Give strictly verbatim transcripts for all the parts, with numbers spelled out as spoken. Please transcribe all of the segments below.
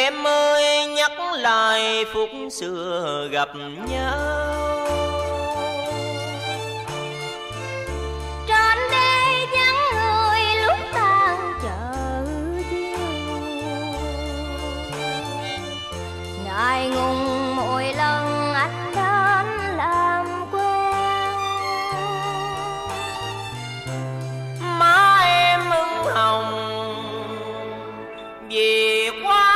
Em ơi nhắc lại phút xưa gặp nhau, trên đê vắng người lúc tan chợ chiều. Ngại ngùng mỗi lần anh đến làm quen, má em ửng hồng vì quá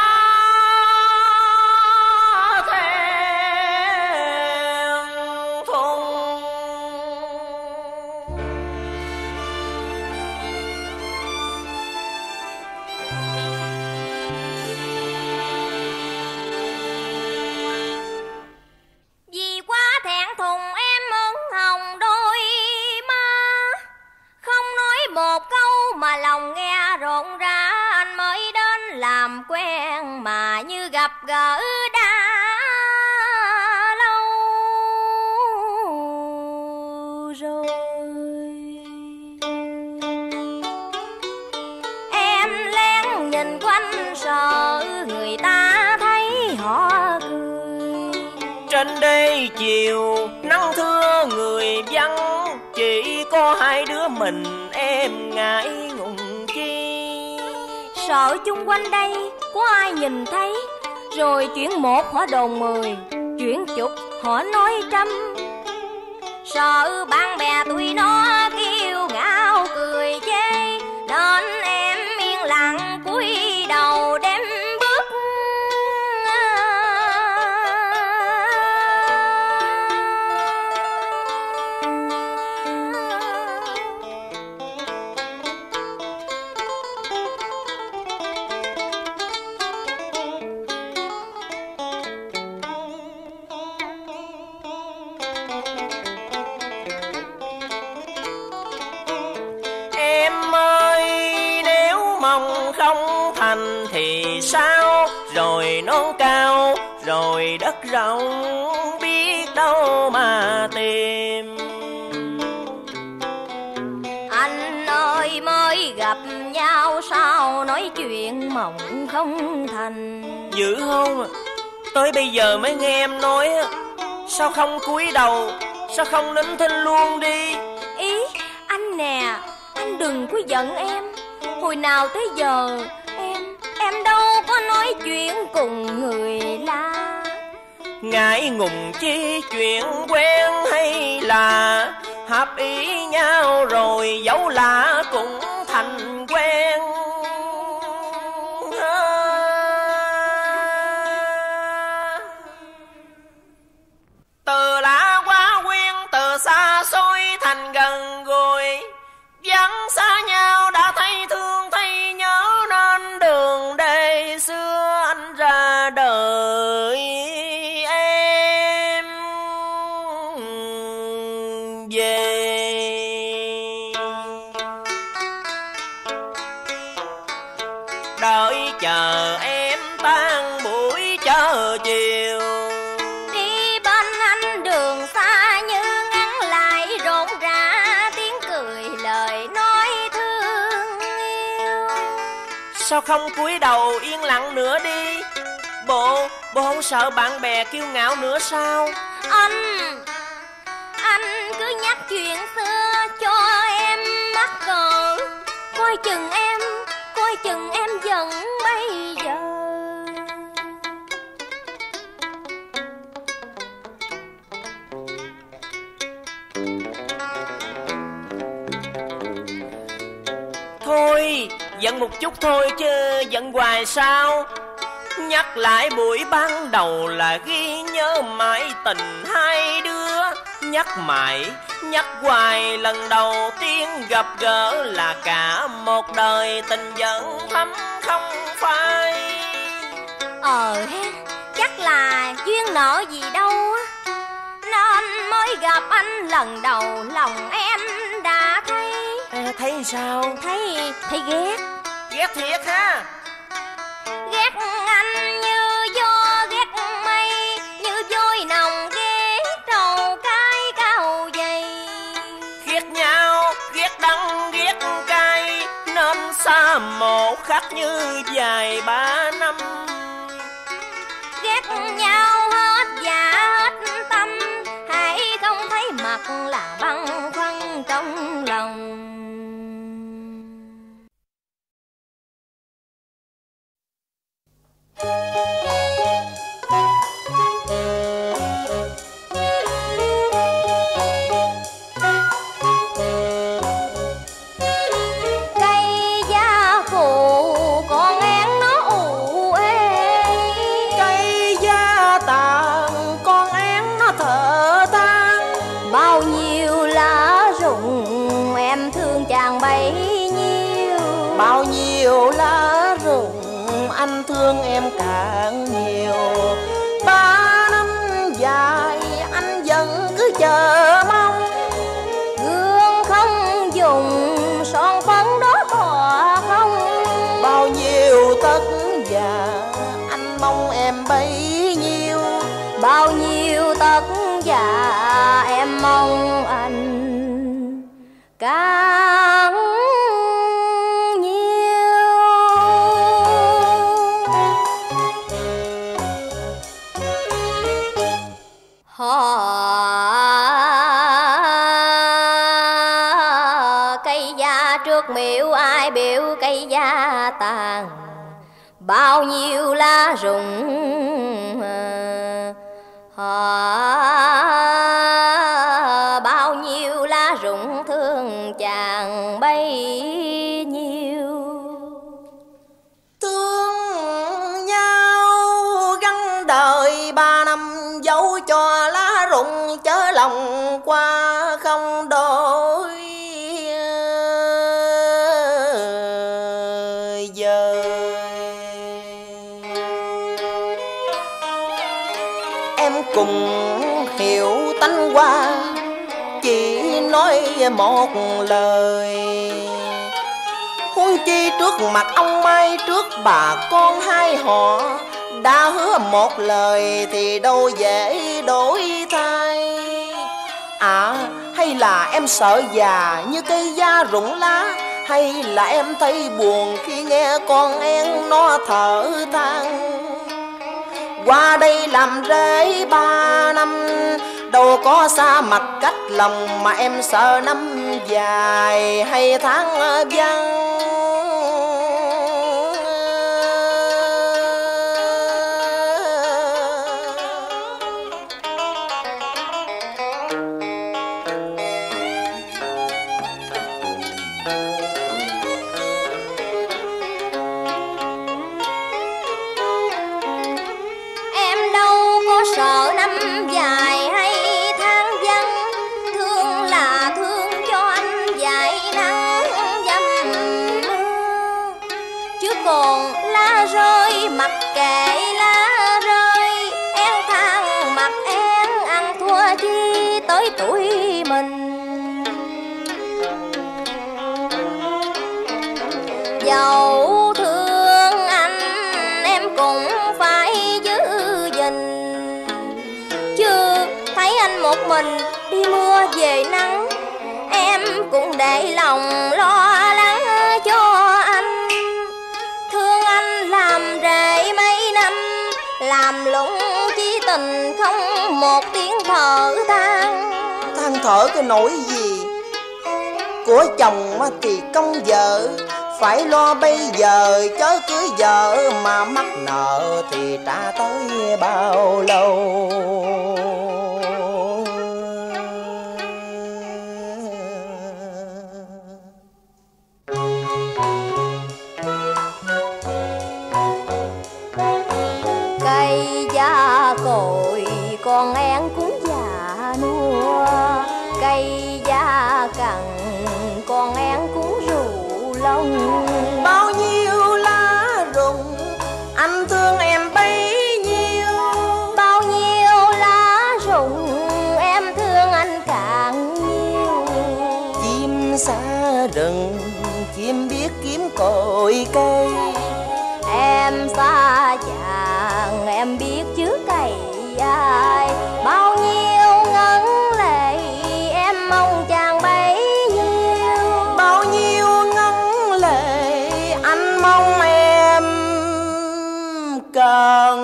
lòng nghe rộn rã. Anh mới đến làm quen mà như gặp gỡ đã lâu rồi. Em lén nhìn quanh sợ người ta thấy họ cười. Trên đây chiều nắng thưa người vắng, chỉ có hai đứa mình em ngại ngùng chi. Sợ chung quanh đây có ai nhìn thấy, rồi chuyện một họ đồn mười, chuyện chục họ nói trăm. Sợ bạn bè tụi nó kiêu ngạo cười chê, nên em yên lặng cúi đầu đem bước. Thì sao rồi non cao rồi đất rộng, biết đâu mà tìm. Anh ơi mới gặp nhau sao nói chuyện mộng không thành. Dữ không? Tới bây giờ mới nghe em nói, sao không cúi đầu, sao không nín thinh luôn đi. Ý anh nè, anh đừng có giận em. Hồi nào tới giờ em Em đâu có nói chuyện cùng người lạ. Ngại ngùng chi chuyện quen hay là hợp ý nhau rồi dẫu lạ cũng thành quen. Từ lạ quá quen, từ xa xôi thành gần gũi, vắng xa nhau đã thấy thương thấy nhớ, nên đường đây xưa anh ra đời em về. Đợi chờ em tan buổi chờ chiều, đi bên anh đường xa như ngắn lại rộn rã tiếng cười lời nói thương yêu. Sao không cúi đầu yên lặng nữa đi? Bộ, bộ không sợ bạn bè kiêu ngạo nữa sao? Anh, anh cứ nhắc chuyện xưa cho em mắc cỡ. Coi chừng em, coi chừng em giận bây giờ. Thôi, giận một chút thôi chứ giận hoài sao? Nhắc lại buổi ban đầu là ghi nhớ mãi tình hai đứa. Nhắc mãi, nhắc hoài lần đầu tiên gặp gỡ là cả một đời tình vẫn thắm không phai. Ờ ha, chắc là duyên nợ gì đâu á, nên mới gặp anh lần đầu lòng em đã thấy. À, thấy sao? Thấy, thấy ghét. Ghét thiệt ha? Ghét anh như gió ghét mây, như vôi nồng ghét trầu cái cao dày. Ghét nhau, ghét đắng, ghét cay, nên xa một khắc như dài ba năm. Bao nhiêu lá rụng anh thương em càng nhiều. Ba năm dài anh vẫn cứ chờ mong, gương không dùng son phấn đó tỏa không. Bao nhiêu tất vả anh mong em bấy nhiêu. Bao nhiêu tất vả em mong anh càng cây gia trước miễu ai biểu cây gia tàn. Bao nhiêu lá rụng bao nhiêu lá rụng thương chàng bấy nhiêu. Thương nhau gắn đời ba năm dấu cho lá rụng chớ lòng qua không đổi giờ. Em cùng hiểu tánh qua chỉ nói một lời, huống chi trước mặt ông Mai trước bà con hai họ đã hứa một lời thì đâu dễ đổi thay. À hay là em sợ già như cây da rụng lá, hay là em thấy buồn khi nghe con én nó thở than. Qua đây làm rễ ba năm đâu có xa mặt cách lòng, mà em sợ năm dài hay tháng vắng. Sợ năm dài hay tháng vắng, thương là thương cho anh dại nắng dầm mưa. Chứ còn lá rơi mặc kệ lá rơi, én than mặt én ăn thua chi tới tuổi mình. Dẫu thương anh em cũng phải giữ gìn, thấy anh một mình đi mưa về nắng, em cũng để lòng lo lắng cho anh. Thương anh làm rễ mấy năm, làm lụng chi tình không một tiếng thở than. Than thở cái nỗi gì, của chồng thì công vợ phải lo bây giờ, chớ cưới vợ mà mắc nợ thì trả tới bao lâu. Cây da cội con én cũng già nua, cây da cằn con én cũng rủ lông. Bao nhiêu lá rụng anh thương em bấy nhiêu. Bao nhiêu lá rụng em thương anh càng nhiều. Chim xa rừng chim biết kiếm cội cây, em xa chàng em biết chứ cày ai. Bao nhiêu ngấn lệ em mong chàng bấy nhiêu. Bao nhiêu ngấn lệ anh mong em càng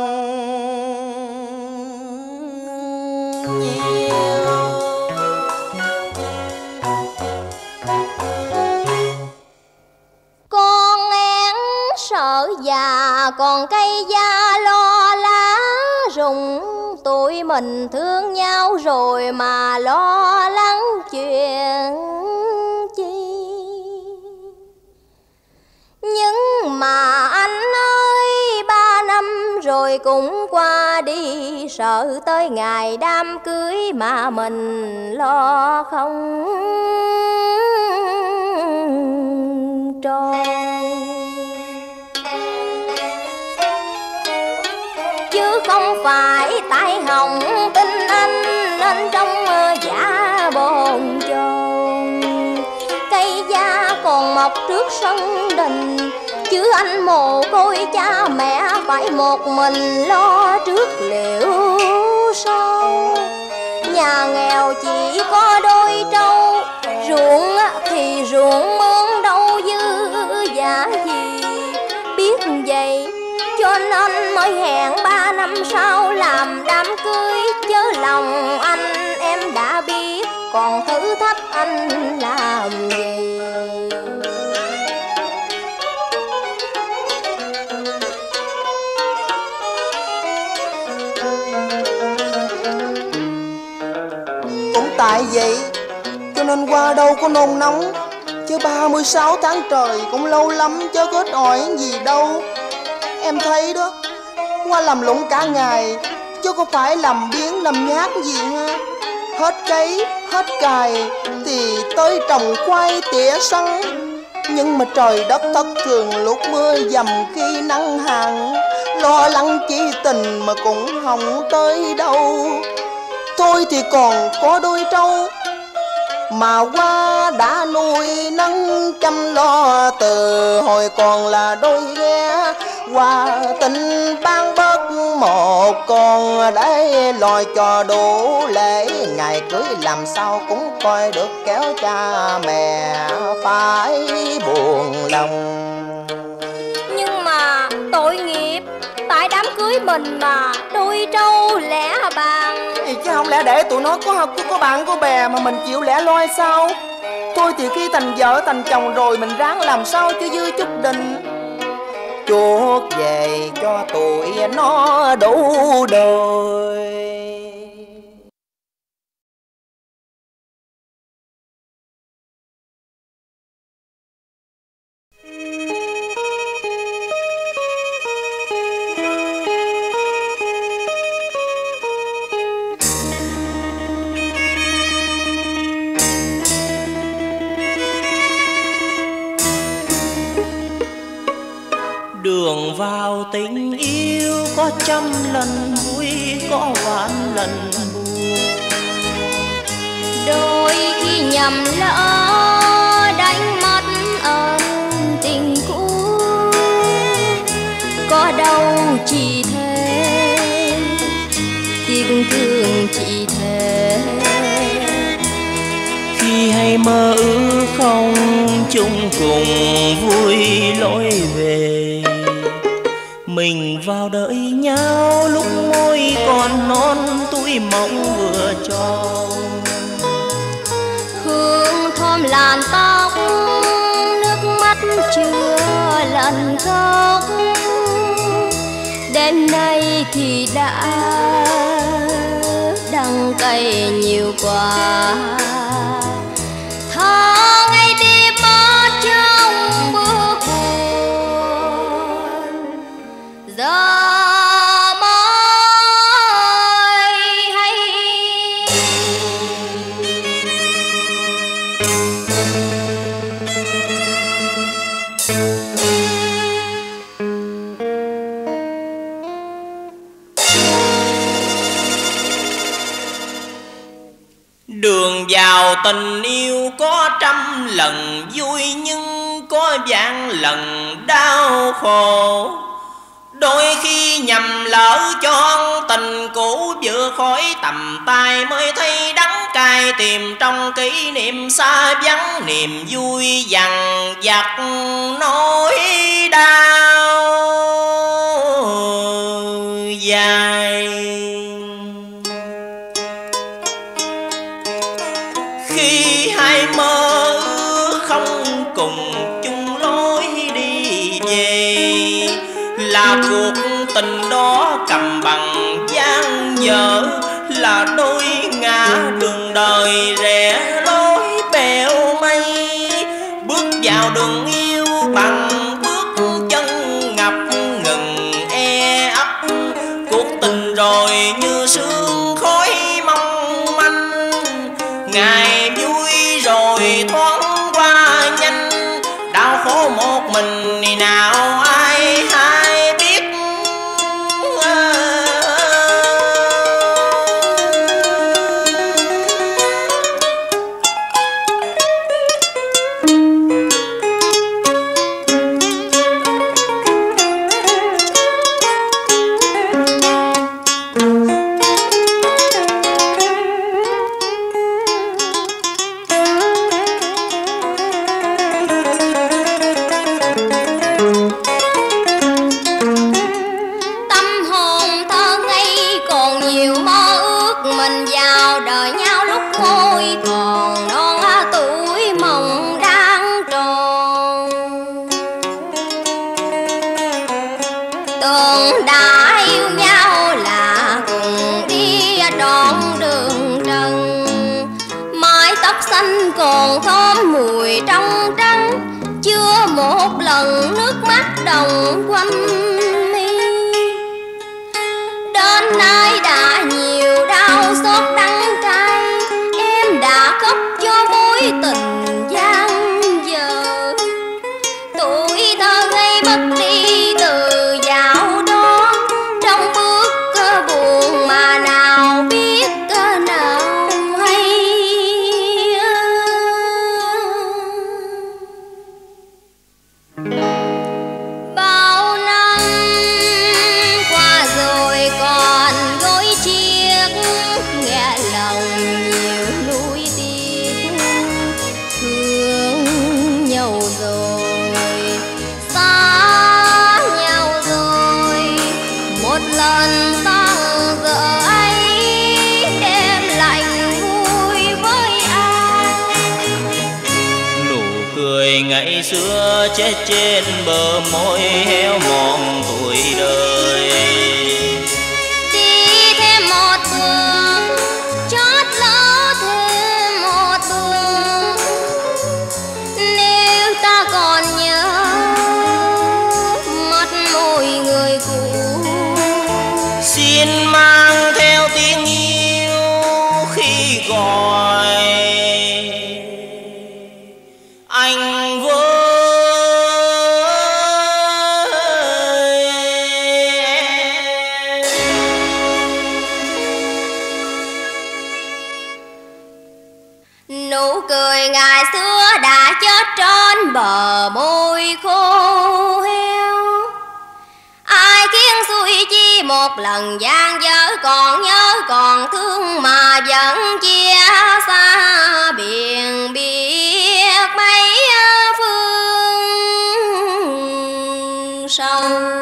nhiều. Con én sợ già còn cây da lo lá rụng, tụi mình thương nhau rồi mà lo lắng chuyện chi. Nhưng mà anh ơi, ba năm rồi cũng qua đi, sợ tới ngày đám cưới mà mình lo không tròn. Chứ không phải tại hồng tin anh nên trong giả bồn chồn. Cây da còn mọc trước sân đình, chứ anh mồ côi cha mẹ phải một mình lo trước liệu sau. Nhà nghèo chỉ có đôi trâu, ruộng thì ruộng mướn đâu dư giả gì. Biết vậy cho nên mới hẹn ba năm sau làm đám cưới. Chớ lòng anh em đã biết, còn thử thách anh làm gì. Cũng tại vậy cho nên qua đâu có nôn nóng, chứ ba mươi sáu tháng trời cũng lâu lắm chứ có ít ỏi gì đâu. Em thấy đó, qua làm lụng cả ngày chứ có phải làm biếng làm nhát gì ha. Hết cấy, hết cài thì tới trồng khoai tỉa sắn. Nhưng mà trời đất thất thường, lúc mưa dầm khi nắng hạn, lo lắng chi tình mà cũng không tới đâu. Thôi thì còn có đôi trâu mà qua đã nuôi nấng chăm lo từ hồi còn là đôi ghe. Qua tình ban bớt một con để lo cho đủ lễ, ngày cưới làm sao cũng coi được kéo cha mẹ phải buồn lòng. Nhưng mà tội nghiệp, tại đám cưới mình mà đôi trâu lẻ bàn. Thì chứ không lẽ để tụi nó có học có bạn có bè mà mình chịu lẻ loi sao? Thôi thì khi thành vợ thành chồng rồi mình ráng làm sao cho dư chút đình, chuốt về cho tụi nó đủ đời. Đường vào tình yêu có trăm lần vui, có vạn lần buồn. Đôi khi nhầm lỡ đánh mất ơn tình cũ, có đâu chỉ thế, tiếc thương chỉ thế. Khi hay mơ ước không chung cùng vui lối về, mình vào đợi nhau lúc môi còn non tuổi mộng vừa tròn. Hương thơm làn tóc, nước mắt chưa lần khóc, đến nay thì đã đắng cay nhiều quá. Thơ ngày đi mất trong bước buồn, giờ mới hay. Đường vào tình yêu có trăm lần vui, nhưng có vạn lần đau khổ. Đôi khi nhầm lỡ cho tình cũ vừa khỏi tầm tay, mới thấy đắng cay tìm trong kỷ niệm xa vắng. Niềm vui dằn vặt nỗi đau dài. Khi hai mơ không cùng chung lối đi về, là cuộc tình đó cầm bằng gian dở, là đôi ngã đường đời rẽ lối bèo mây. Bước vào đường yêu bằng bước chân ngập ngừng e ấp, cuộc tình rồi như sương khói mong manh. Ngày vui rồi thoáng qua nhanh, đau khổ một mình nào ai hay biết. Còn thơm mùi trong trắng, chưa một lần nước mắt đồng quanh mi. Đến nay đã nhiều đau xót đắng cay, em đã khóc cho mối tình gian dở. Tuổi thơ ngây mất đi từ dạo đó, trong bước buồn mà nào biết nào hay. Bao năm qua rồi còn gối chiếc, nghe lòng nhiều nuối tiếc. Thương nhau rồi, xa nhau rồi, một lần tăng giờ ấy đêm lạnh vui với ai. Nụ cười ngày xưa chết trên bờ môi héo mòn tuổi đời. Đi thêm một bước, chót lỡ thêm một bước. Nếu ta còn nhớ mắt môi người cũ, xin mang theo tiếng yêu khi gọi anh với. Nụ cười ngày xưa đã chết trên bờ môi khô heo. Ai khiến xuôi chi một lần gian dở, còn nhớ còn thương mà vẫn chia xa biển biệt mấy phương sâu.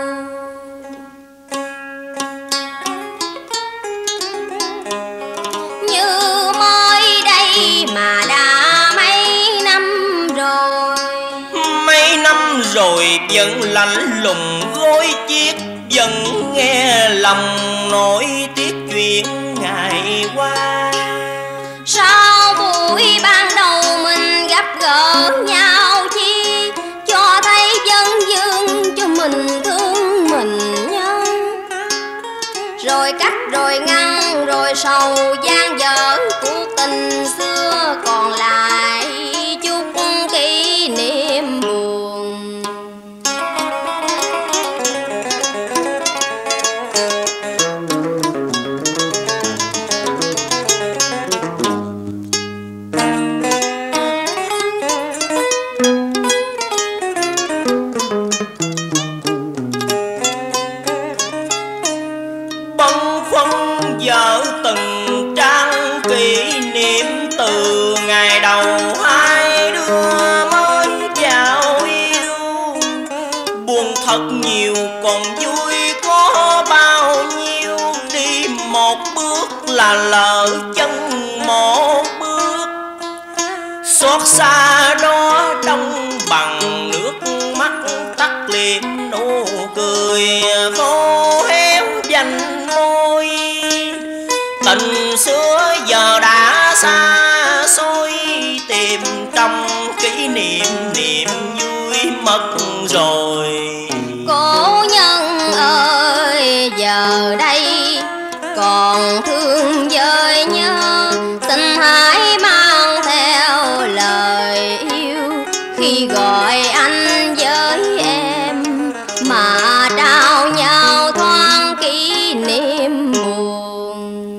Như mới đây mà đã mấy năm rồi, Mấy năm rồi vẫn lạnh lùng gối chiếc, vẫn nghe lòng nỗi tiếc chuyện ngày qua. sao buổi ban đầu mình gặp gỡ nhau chi, cho thấy dân dương cho mình thương mình nhân. Rồi cắt rồi ngăn rồi sầu gian dở, cuộc tình xưa còn lại chút kỷ niệm buồn. Bâng khuâng vợ từng trang kỷ niệm từ ngày đầu hai đứa mới vào yêu. Buồn thật nhiều còn vui có bao nhiêu, đi một bước là lỡ chân một bước. Xót xa đó đông bằng nước mắt tắt liệm nụ cười. người khô héo dành môi. Tình xưa giờ đã xa xôi, tìm trong kỷ niệm niềm vui mất rồi. Cố nhân ơi, giờ đây còn thương vơi nhớ, xin hãy mang theo lời yêu khi gọi anh với em, mà trao nhau thoáng kỷ niệm buồn.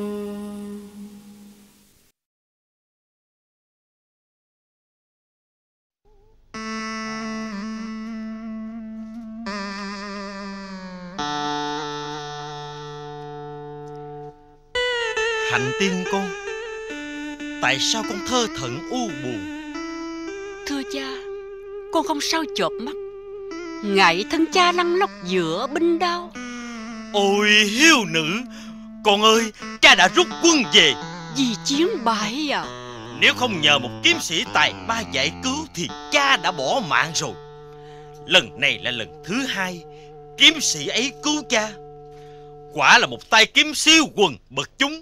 Hạnh Tiên con, tại sao con thơ thẩn u buồn? Thưa cha, con không sao chợp mắt, ngại thân cha lăn lóc giữa binh đao. Ôi hiếu nữ, con ơi, cha đã rút quân về Vì chiến bại à? Nếu không nhờ một kiếm sĩ tài ba giải cứu thì cha đã bỏ mạng rồi. Lần này là lần thứ hai kiếm sĩ ấy cứu cha. Quả là một tay kiếm siêu quần bậc chúng.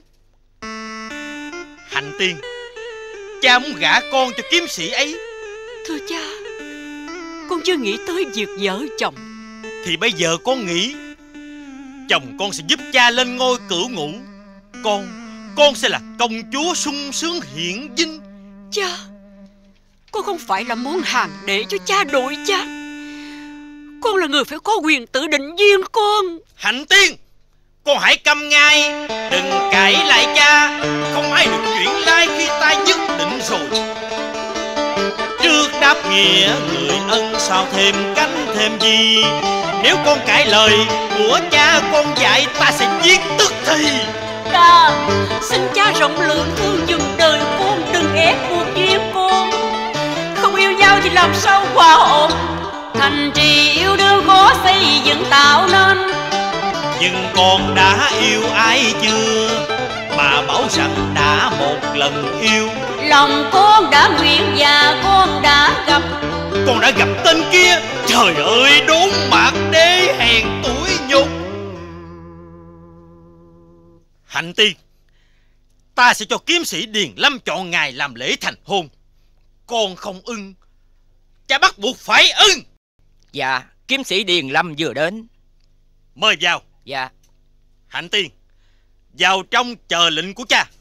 Hạnh Tiên, cha muốn gả con cho kiếm sĩ ấy. Thưa cha, con chưa nghĩ tới việc vợ chồng. Thì bây giờ con nghĩ chồng con sẽ giúp cha lên ngôi cửu ngũ. Con, con sẽ là công chúa sung sướng hiển vinh. Cha, con không phải là món hàng để cho cha đổi chác. Con là người phải có quyền tự định duyên con. Hạnh Tiên, con hãy câm ngay, đừng cãi lại cha. Không ai được chuyển lai khi ta nhất định rồi. Trước đáp nghĩa người ân sao thêm cánh thêm gì. Nếu con cãi lời của cha con dạy, ta sẽ giết tức thì. Cha, xin cha rộng lượng thương dùm đời con, đừng ép buộc duyên con. Không yêu nhau thì làm sao hòa ổn. Thành trì yêu đương khó xây dựng tạo nên. Nhưng con đã yêu ai chưa? Bà bảo rằng đã một lần yêu. Lòng con đã nguyện và con đã gặp. Con đã gặp tên kia. Trời ơi, đốn mạc đế hèn tuổi nhục. Hạnh Tiên, ta sẽ cho kiếm sĩ Điền Lâm chọn ngày làm lễ thành hôn. Con không ưng, cha bắt buộc phải ưng. Dạ, kiếm sĩ Điền Lâm vừa đến. Mời vào. Dạ. Hạnh Tiên, vào trong chờ lệnh của cha.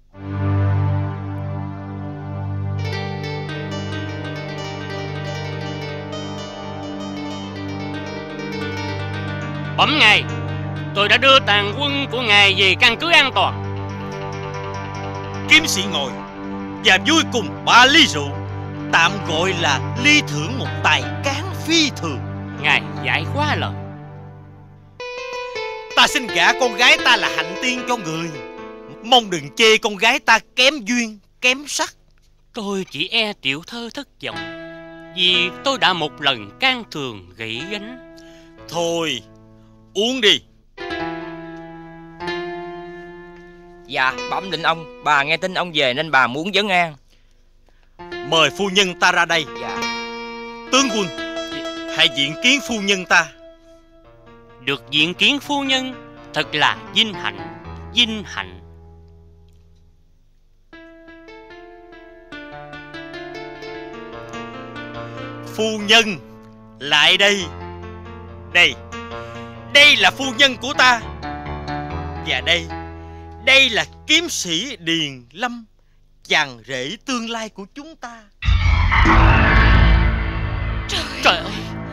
Bẩm ngài, tôi đã đưa tàn quân của ngài về căn cứ an toàn. Kiếm sĩ ngồi và vui cùng ba ly rượu, tạm gọi là ly thưởng một tài cán phi thường. Ngài giải quá lời. Ta xin gả con gái ta là Hạnh Tiên cho người. Mong đừng chê con gái ta kém duyên, kém sắc. Tôi chỉ e tiểu thơ thất vọng, vì tôi đã một lần can thường gãy gánh. Thôi, uống đi. Dạ, bẩm lệnh ông, bà nghe tin ông về nên bà muốn vấn an. Mời phu nhân ta ra đây. Dạ. Tướng quân, hãy diện kiến phu nhân ta. Được diện kiến phu nhân thật là vinh hạnh, vinh hạnh. Phu nhân, lại đây. Đây, đây là phu nhân của ta. Và đây, đây là kiếm sĩ Điền Lâm, chàng rể tương lai của chúng ta. Trời, Trời ơi.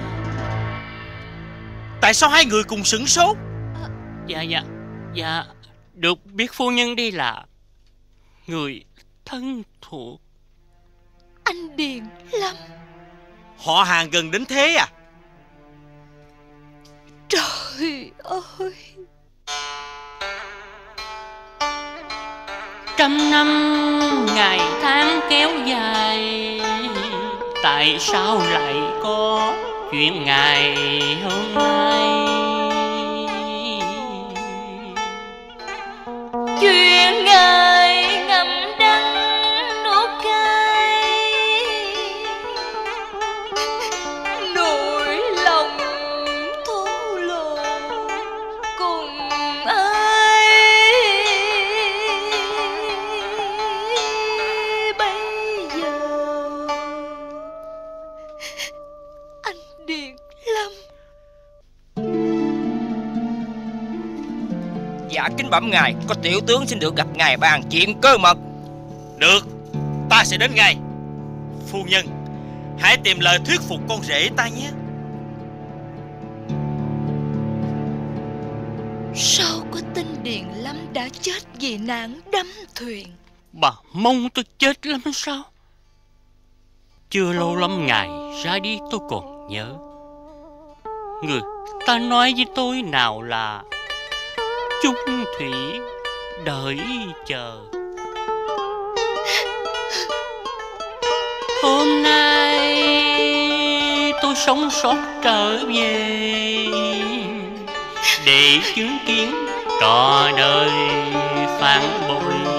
Tại sao hai người cùng sửng sốt? Dạ dạ Dạ, được biết phu nhân đây là người thân thuộc. anh Điền Lâm. Họ hàng gần đến thế à? Trời ơi. Trăm năm ngày tháng kéo dài, tại sao lại có chuyện ngày hôm nay? Chuyện ngài ngậm đắng nuốt cay, Nỗi lòng thổ lộ. Dạ kính bẩm ngài, có tiểu tướng xin được gặp ngài bàn chuyện cơ mật. Được, ta sẽ đến ngay. Phu nhân, hãy tìm lời thuyết phục con rể ta nhé. Sao có tin Điền Lâm đã chết vì nạn đắm thuyền? Bà mong tôi chết lắm sao? Chưa lâu lắm ngày ra đi tôi còn nhớ. Người ta nói với tôi nào là chung thủy đợi chờ. Hôm nay tôi sống sót trở về để chứng kiến trò đời phản bội.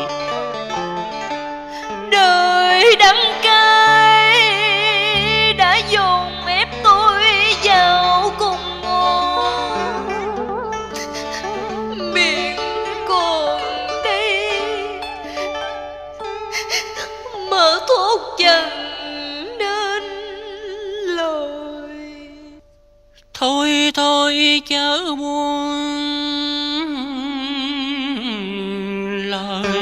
Đời đắng cay đã dồn ép tôi vào cùng ngõ. Miệng còn đây mở thuốc chân nên lời. Thôi thôi chớ buồn lời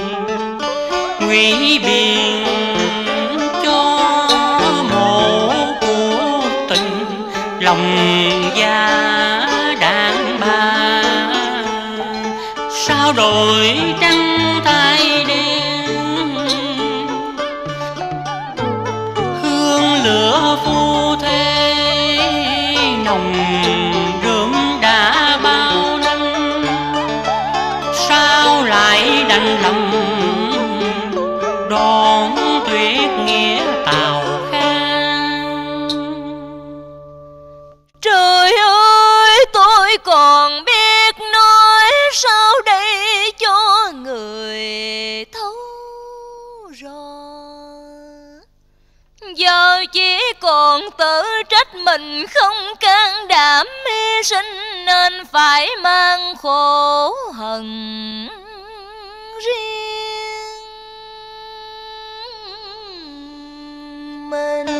nguy biện cho mộ của tình lòng già đàn bà. Sao đổi trắng thay đen hương lửa phu thê nồng rơm đã bao năm. Sao lại đành lòng đón tuyết nghĩa tàu khang? Trời ơi, tôi còn biết nói sao đây cho người thấu rõ. Giờ chỉ còn tự trách mình không can đảm hy sinh nên phải mang khổ hận riêng mình.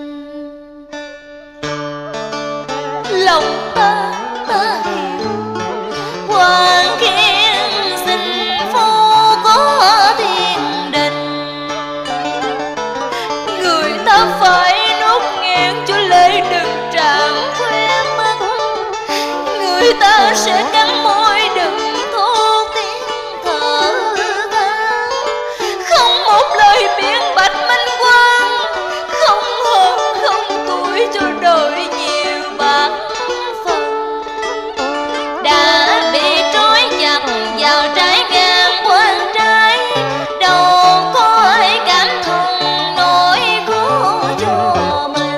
Lòng ta ta hiểu Hoàng Kiên sinh phu có thiên đình. Người ta phải nuốt nghẹn cho lệ đừng tràn khóe mắt. Người ta sẽ cắn môi đừng thốt tiếng thở than. Không một lời biện bạch minh quang, không hơn không tuổi cho đời nhiều bạc phần. Đã bị trói chặt vào trái ngang quan trái, đâu có ai cảm thông nỗi khổ cho mình.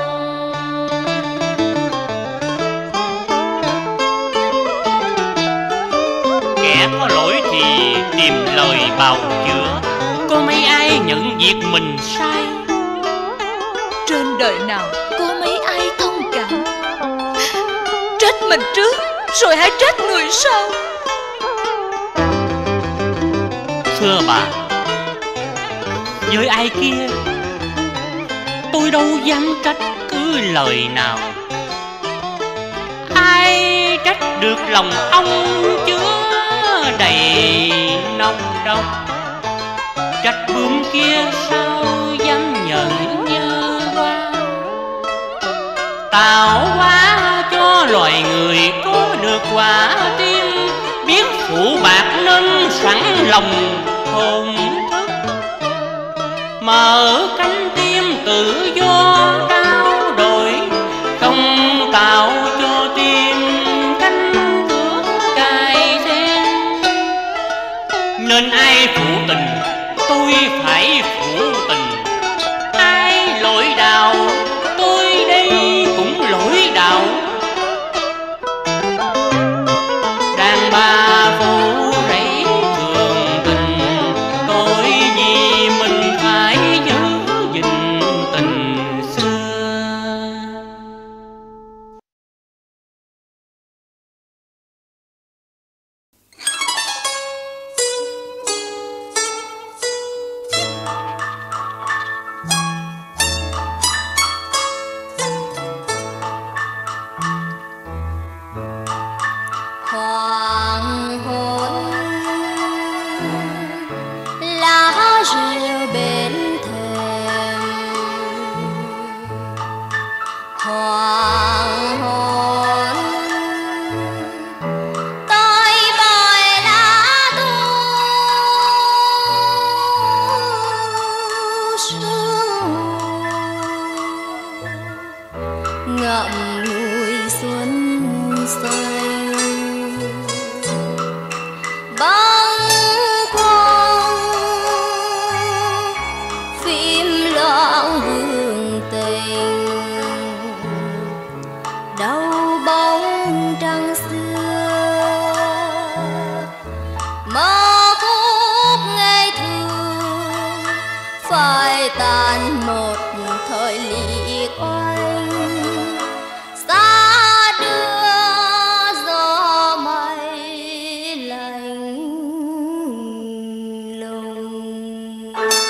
Kẻ có lỗi thì tìm lời bào chữa, có mấy ai nhận việc mình sai. Trên đời nào có mấy ai thông cảm. Trách mình trước rồi hãy trách người sau. Thưa bà, với ai kia tôi đâu dám trách cứ lời nào. Ai trách được lòng ông chứa đầy nông độc. Trách bướm kia sao dám nhận nhơ hoa. Tạo hóa cho loài người có được quả tim, biết phụ bạc nên sẵn lòng hồn thức. Mở cánh tim tự do trao đổi, không tạo cho tim cánh cửa cài thêm. Nên ai phụ tình tôi phải phụ tình, ai lỗi đạo tôi đây cũng lỗi đạo. Đàn bà phụ rẫy thường tình, tôi vì mình phải giữ gìn tình xưa. Hoàng hôn tàn một thời liệt oanh, xa đưa gió mây lạnh lùng.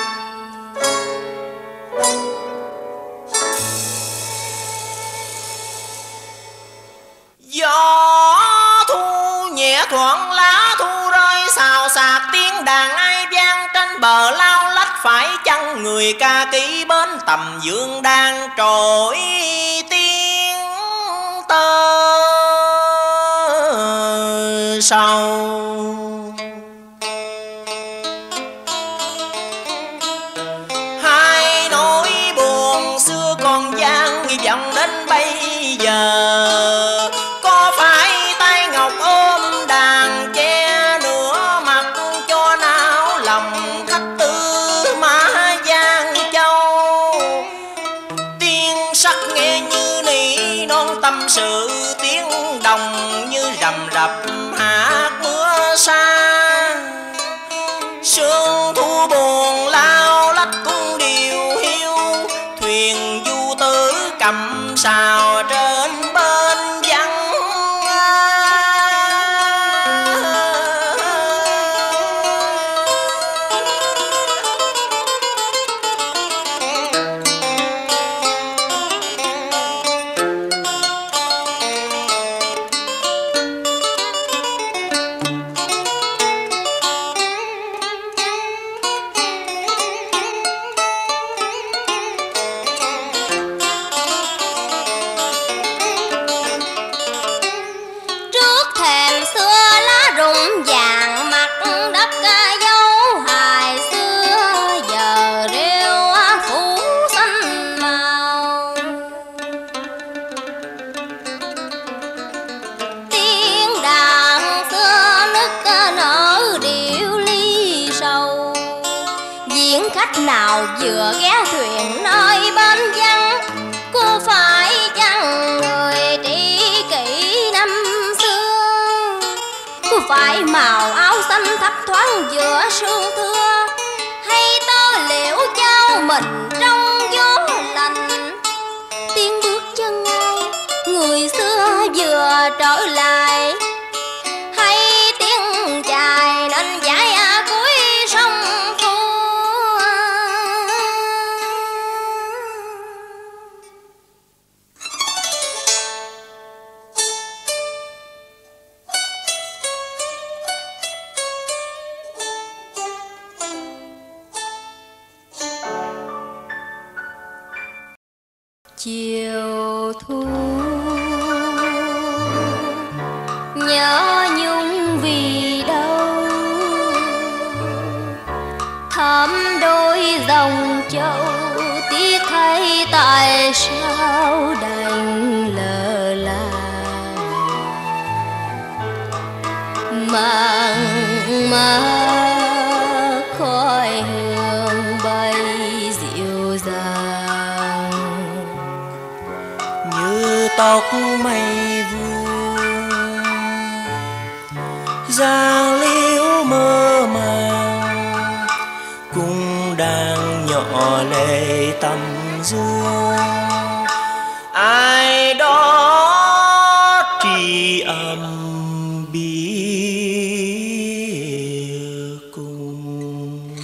Gió thu nhẹ thoảng lá thu rơi xào xạc, tiếng đàn ai vang trên bờ lao lách. Phải chăng người ca kỹ bên tầm dương đang trỗi tiếng tơ sầu. Hai nỗi buồn xưa còn vang nghi vọng đến bây giờ. Có phải tay ngọc ôm đàn che nửa mặt cho nao lòng khách tư Mã Giang Châu? Tiếng sắc nghe như nỉ non tâm sự, tiếng đồng như rầm rập hạt mưa xa. Sương thu buồn lao lách cung điều hiu, thuyền du tử cầm sào trên bên vắng. Nào vừa ghé thuyền nơi bên vắng, cô phải chăng người tri kỷ năm xưa? Cô phải màu áo xanh thấp thoáng giữa sương thưa, hay tơ liễu trao mình trong gió lạnh? Tiếng bước chân ai người xưa vừa trở lại, hay tiếng chài nên giải à cuối sông Phu? Chiều thu nhớ nhung vì đâu, thắm đôi dòng châu tiếc thay tại sao đành lờ làng. Mang mát khói hương bay dịu dàng, như tóc mây vuông giang liễu mơ màng, cung đang nhỏ lệ tầm dương. Ai đó tri âm biết cùng.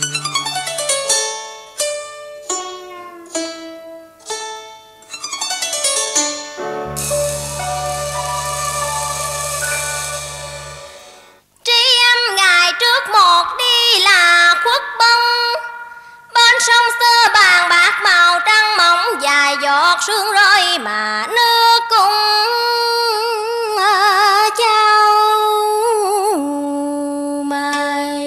Sông xưa bàn bạc màu trăng mỏng, dài giọt sương rơi mà nước cũng trao mây.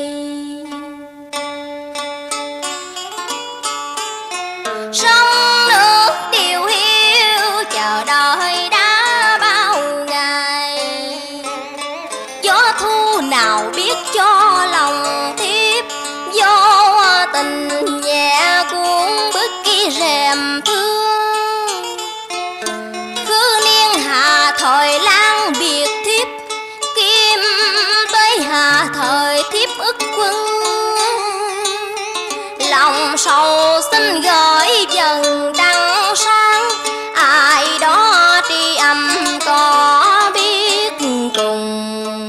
Sông nước điều hiu chờ đợi đã bao ngày, gió thu nào biết cho lòng thiếp vô tình nhẹ cuốn bức cái rèm thương. Cứ niên hà thời lang biệt thiếp, kim tới hà thời thiếp ức quân. Lòng sầu xin gửi dần trăng sáng, ai đó tri âm có biết cùng.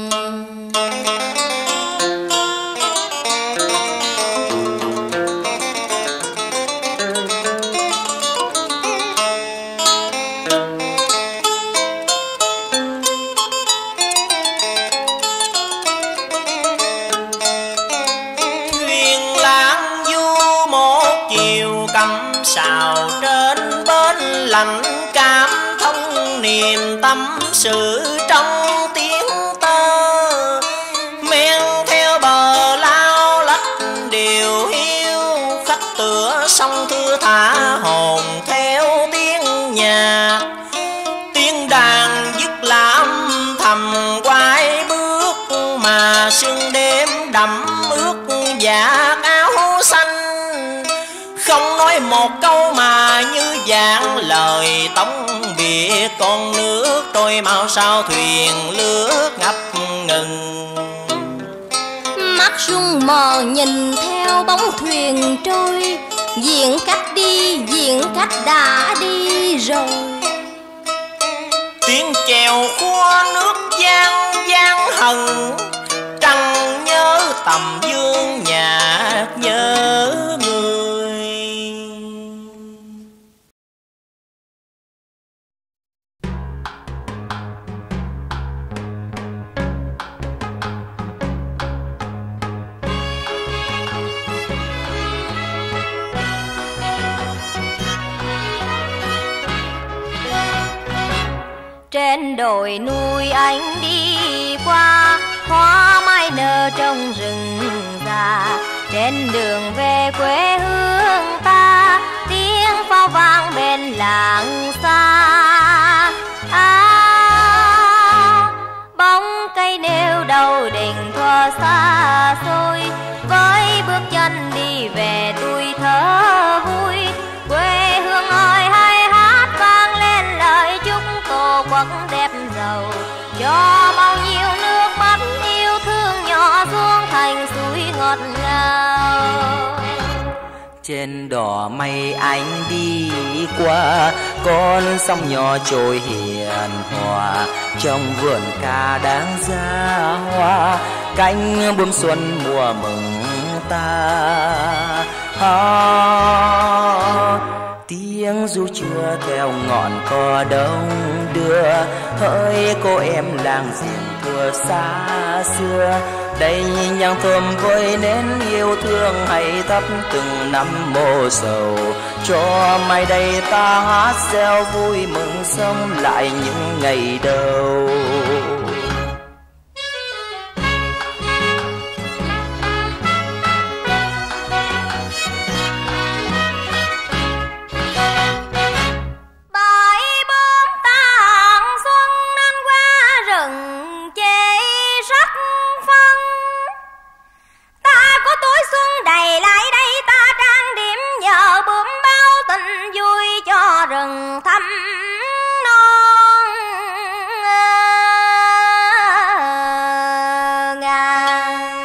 Xào trên bến lạnh cảm thông niềm tâm sự trong tiếng tơ, men theo bờ lao lách điều hiu, khách tựa sông thưa thả hồn theo tiếng nhạc. Tiếng đàn dứt lãm thầm quay bước, mà sương đêm đậm ướt vạt áo xanh. Không nói một câu mà như dạng lời tống biệt, con nước trôi mau sao thuyền lướt ngập ngừng. Mắt rung mờ nhìn theo bóng thuyền trôi, diện cách đi, diện cách đã đi rồi. Tiếng chèo khua nước giang giang hần, trăng nhớ tầm dương nhạc nhớ người. Trên đồi núi anh đi qua, hoa mai nở trong rừng già. Trên đường về quê hương ta, tiếng pháo vang bên làng xa. À, bóng cây nêu đầu đình thuở xa xôi, với bước chân đi về tuổi thơ vui. Quê hương ơi hãy hát vang lên lời chúc tổ quốc đẹp giàu, cho bao nhiêu nước mắt yêu thương nhỏ xuống thành suối ngọt ngào. Trên đò mây anh đi qua, con sông nhỏ trôi hiền hòa. Trong vườn ca đáng ra hoa, cánh bướm xuân mùa mừng ta. À, tiếng ru chưa theo ngọn cỏ đông đưa, hỡi cô em làng giềng thuở xa xưa. Đây nhang thơm với nén yêu thương, hãy thắp từng năm mô sầu, cho mai đây ta hát reo vui mừng sống lại những ngày đầu. Rừng thăm non ngàn,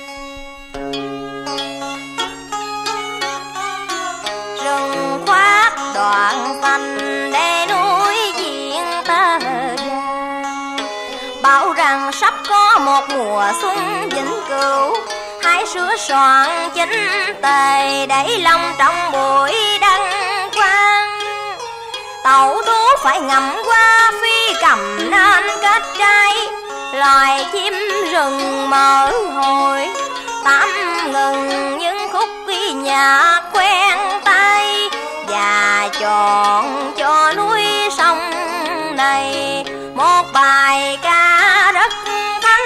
rừng khoác đoạn xanh để núi diện tơ vàng. Bảo rằng sắp có một mùa xuân vĩnh cửu, hãy sửa soạn chính tề đẩy lòng trong bụi đăng quang. Tẩu thú phải ngậm qua phi cầm nên kết trai, loài chim rừng mở hồi tạm ngừng những khúc ghi nhạc quen tay. Và chọn cho núi sông này một bài ca rất thanh.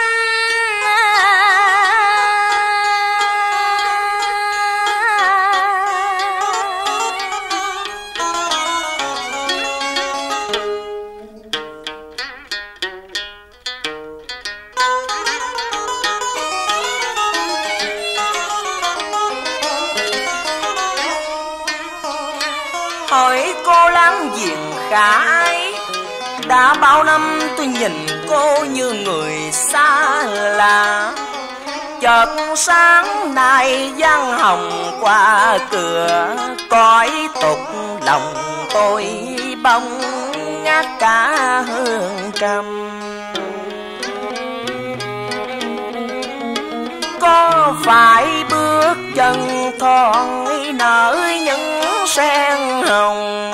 Hỏi cô láng giềng khả ái, đã bao năm tôi nhìn cô như người xa lạ. chợt sáng nay giăng hồng qua cửa, cõi tục lòng tôi bông ngát cả hương trầm. Có phải bước chân thon nở những sen hồng,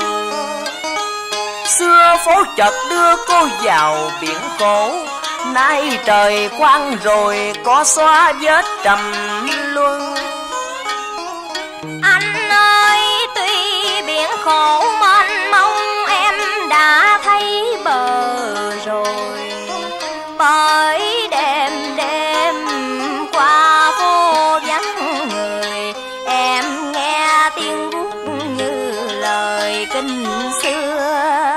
xưa phố chợt đưa cô vào biển khổ, nay trời quang rồi có xóa vết trầm luân. Anh ơi, tuy biển khổ mênh mông em đã thấy bờ rồi, bởi đêm đêm qua vô vắng người, em nghe tiếng buốt như lời kinh xưa.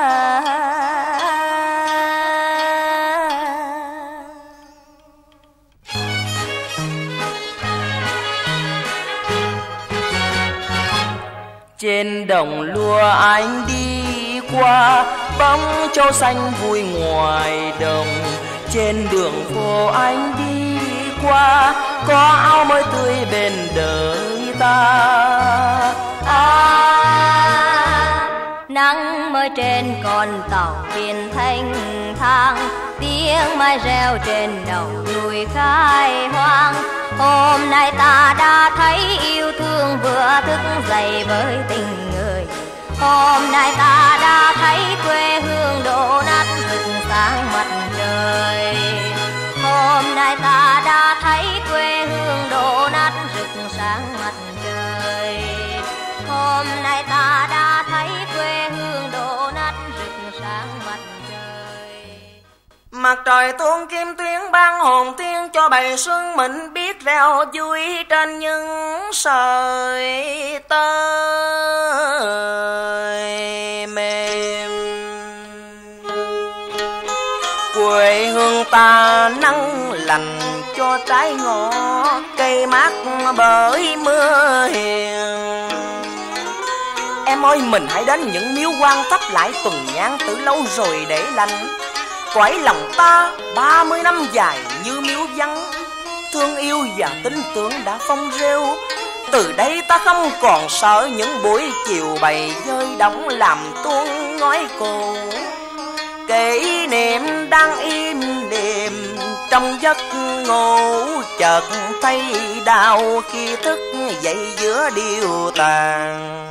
Trên đồng lúa anh đi qua, bóng trâu xanh vui ngoài đồng. Trên đường phố anh đi qua, có áo mới tươi bên đời ta. À, nắng mới trên con tàu thuyền thanh thang, tiếng mai reo trên đầu núi khai hoang. Hôm nay ta đã thấy yêu thương vừa thức dậy với tình người. Hôm nay ta đã thấy quê hương đổ nát rực sáng mặt trời. Hôm nay ta đã thấy quê hương đổ nát rực sáng mặt trời. Hôm nay ta đã thấy quê hương đổ nát rực sáng mặt trời. Mặt trời tuôn kim tuyến ban hồn thiên, cho bầy xuân mình biết reo vui trên những sợi tơi mềm. Quê hương ta nắng lành cho trái ngõ, cây mát bởi mưa hiền. Em ơi, mình hãy đến những miếu quan thắp lại tuần nhang từ lâu rồi để lành. Cõi lòng ta ba mươi năm dài như miếu vắng, thương yêu và tin tưởng đã phong rêu. Từ đây ta không còn sợ những buổi chiều bày dơi đóng làm tuôn ngói cổ. Kỷ niệm đang im đềm trong giấc ngủ, chợt thấy đau khi thức dậy giữa điêu tàn.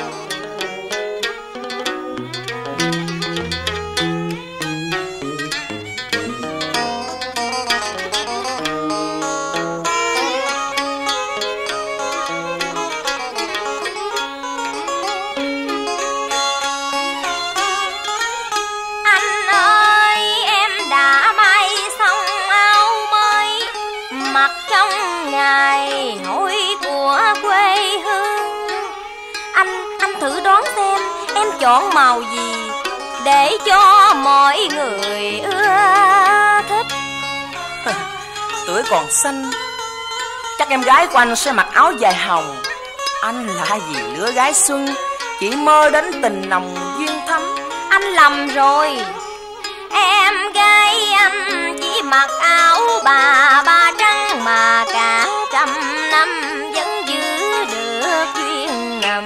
Ngày nỗi của quê hương, anh anh thử đoán xem em chọn màu gì để cho mọi người ưa thích. Tuổi còn xanh, chắc em gái của anh sẽ mặc áo dài hồng. Anh là gì lứa gái xuân, chỉ mơ đến tình nồng duyên thắm. Anh lầm rồi, em gái anh chỉ mặc áo bà ba trắng mà cả trăm năm vẫn giữ được duyên ngầm.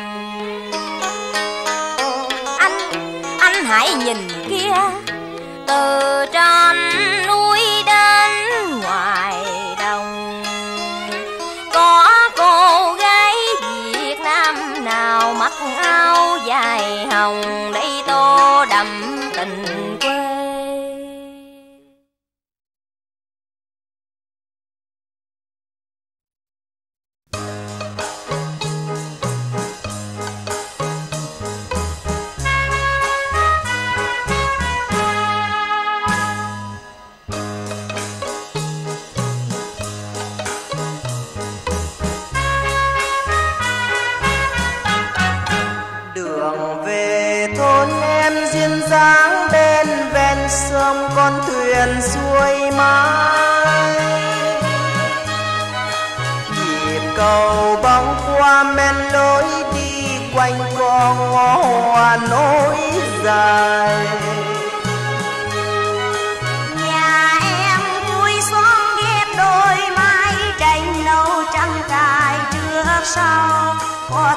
Anh, anh hãy nhìn kia, từ trên núi đến ngoài đồng, có cô gái Việt Nam nào mặc áo dài hồng để tô đậm tình quê. Dáng bên ven sông con thuyền xuôi mãi, nhịp cầu băng qua men lối đi quanh con ngõ hoa nối dài. Nhà em vui xoan ghép đôi mai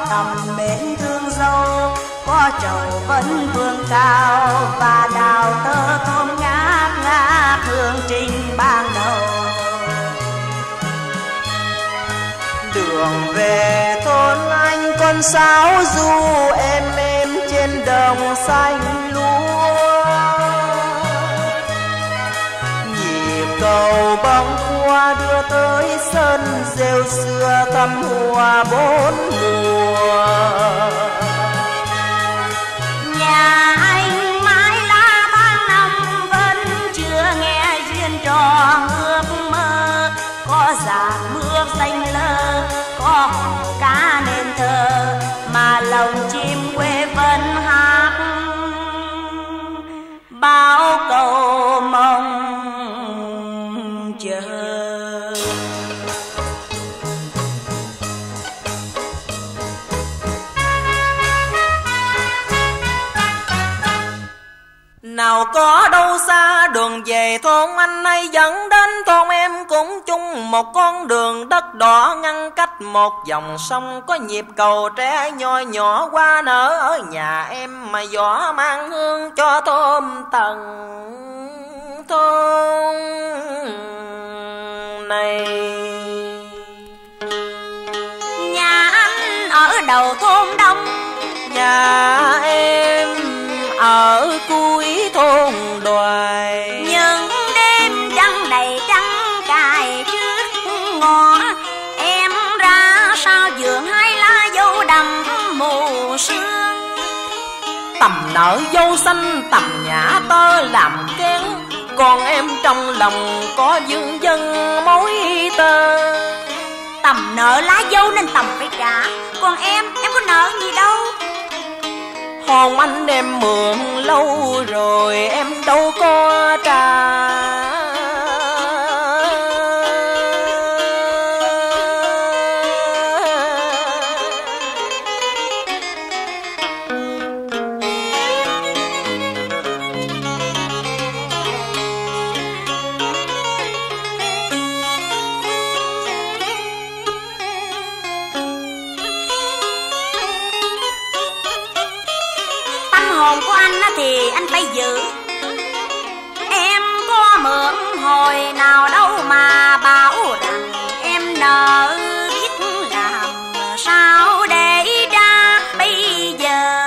thầm mến thương dâu, có trầu vẫn vương cao và đào tơ thơm ngát ngát hương trình ban đầu. Đường về thôn anh con sáo du êm êm trên đồng xanh lúa, nhịp cầu bóng qua đưa tới sân rêu xưa thăm hoa bốn mùa. Nhà anh mãi lá tháng năm vẫn chưa nghe duyên tròn ước mơ, có giạt mưa xanh lơ, có hồ cá nên thơ, mà lòng chim quê vẫn hát bao câu mong chờ. Nào có đâu xa đường về thôn anh hay dẫn đến thôn em, cũng chung một con đường đất đỏ ngăn cách một dòng sông. Có nhịp cầu tre nhoi nhỏ qua nở ở nhà em, mà gió mang hương cho thơm tầng thôn này. Nhà anh ở đầu thôn đông, nhà em ở cuối thôn Đoài. những đêm trăng đầy trăng cài trước ngõ, em ra sau vườn hai lá dâu đầm mù sương. Tầm nở dâu xanh tầm nhã tơ làm kén, còn em trong lòng có dương dân mối tơ. Tầm nợ lá dâu nên tầm phải trả, còn em, em có nợ gì đâu. Hồn anh em mượn lâu rồi em đâu có trả. Hồn của anh thì anh phải giữ, em có mượn hồi nào đâu mà bảo rằng em nợ, biết làm sao để ra bây giờ.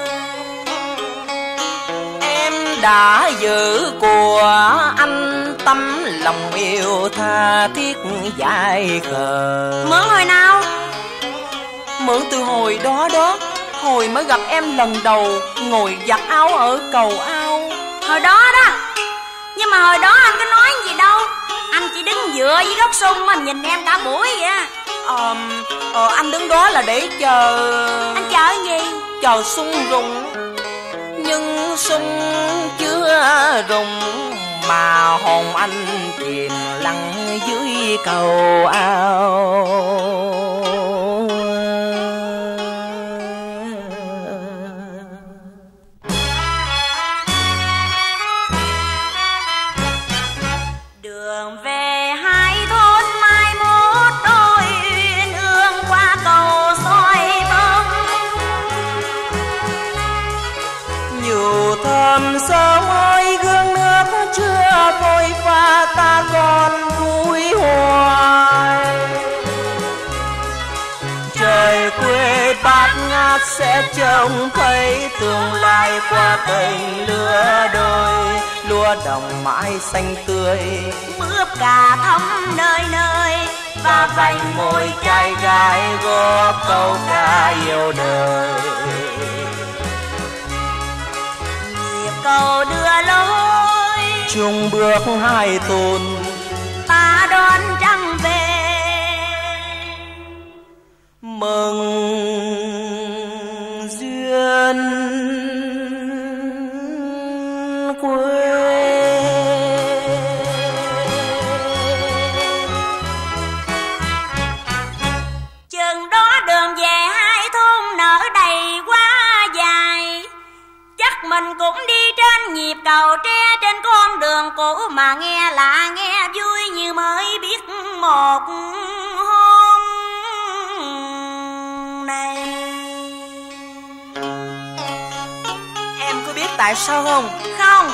Em đã giữ của anh tâm lòng yêu tha thiết dại khờ. Mượn hồi nào? Mượn từ hồi đó đó, hồi mới gặp em lần đầu ngồi giặt áo ở cầu ao. Hồi đó đó, nhưng mà hồi đó anh có nói gì đâu, anh chỉ đứng dựa với gốc sung mà nhìn em cả buổi vậy á. Ờ, ờ, anh đứng đó là để chờ. Anh chờ gì? Chờ sung rụng, nhưng sung chưa rụng mà hồn anh chìm lặng dưới cầu ao. Sớm ơi gương nước chưa phôi pha, ta còn vui hoài. Trời quê bát ngát sẽ trông thấy tương lai qua cành lứa đôi. Lúa đồng mãi xanh tươi, mướp cà thắm nơi nơi, và vành môi trai gái góp câu ca yêu đời. Cầu đưa lối chung bước hai tôn, ta đón trăng về mừng duyên quê. chừng đó đường về hai thôn nở đầy quá dài, chắc mình cũng đi trên nhịp cầu tre trên con đường cũ mà nghe lạ nghe vui như mới biết một hôm này. tại sao không? Không.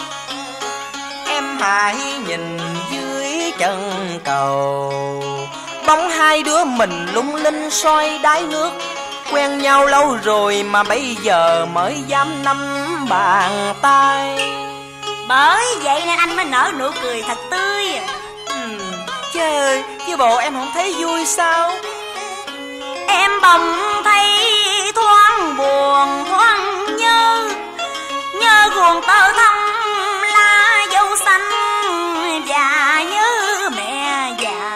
Em hãy nhìn dưới chân cầu, bóng hai đứa mình lung linh soi đáy nước. Quen nhau lâu rồi mà bây giờ mới dám nắm bàn tay. Bởi vậy nên anh mới nở nụ cười thật tươi. ừ, Trời ơi, chứ bộ em không thấy vui sao? Em bỗng thấy thoáng buồn thoáng nhớ, nhớ guồng tơ thắm lá dâu xanh và nhớ mẹ già.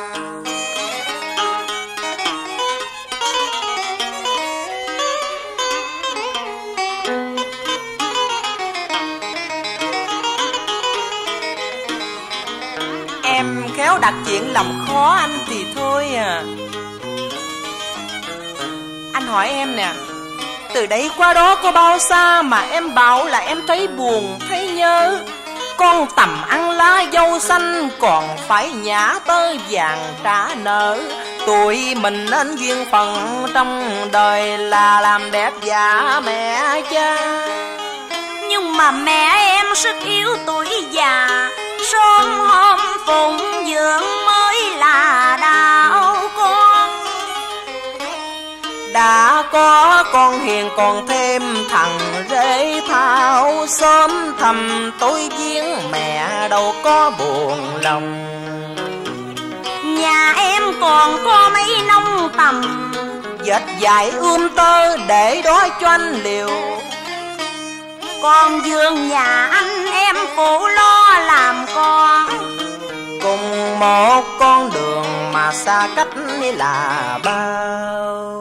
Em khéo đặt chuyện làm khó anh thì thôi à. Anh hỏi em nè, từ đây qua đó có bao xa mà em bảo là em thấy buồn, thấy nhớ. Con tầm ăn lá dâu xanh còn phải nhả tơ vàng trả nợ. Tụi mình nên duyên phận trong đời là làm đẹp giả mẹ cha. Nhưng mà mẹ em sức yếu tuổi già, sớm hôm phụng dưỡng mới là đau con. Đã có con hiền còn thêm thằng rể thao, sớm thầm tối giếng mẹ đâu có buồn lòng. Nhà em còn có mấy nông tầm, dệt dài ươm tơ để đó cho anh liều. còn giường nhà anh em phụ lo làm con. Cùng một con đường mà xa cách là bao.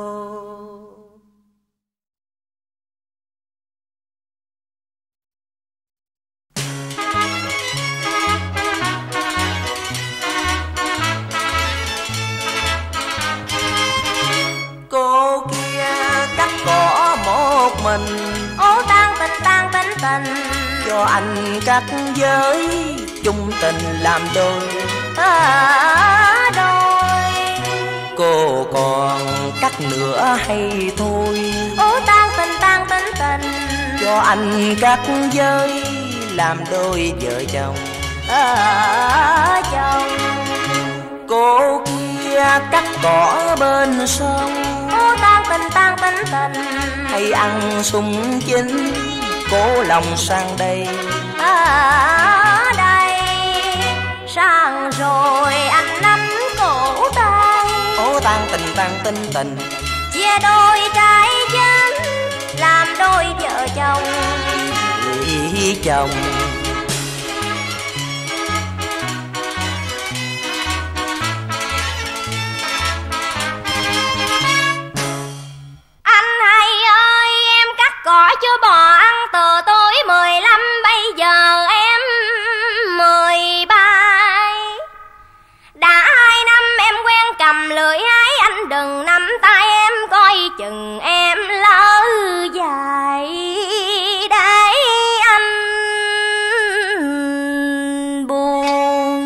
Cô kia cắt cỏ một mình, ô tan tình tan tính tình, cho anh cắt với chung tình làm đôi. à, đôi. Cô còn cắt nữa hay thôi, ô tan tình tan tính tình, cho anh cắt với làm đôi vợ chồng. à, chồng. Cô kia cắt cỏ bên sông, ô tan tình tan tính tình, hay ăn sung chín cố lòng sang đây. ở đây sang rồi anh nắm cổ tay, Ô tan tình tan tinh tình, chia đôi trái chân làm đôi vợ chồng. vì chồng. Anh hai ơi, em cắt cỏ cho bò ăn từ tối mười lăm, bây giờ em mười ba. Đã hai năm em quen cầm lưỡi hái, anh đừng nắm tay em coi chừng em lỡ dài để anh buồn.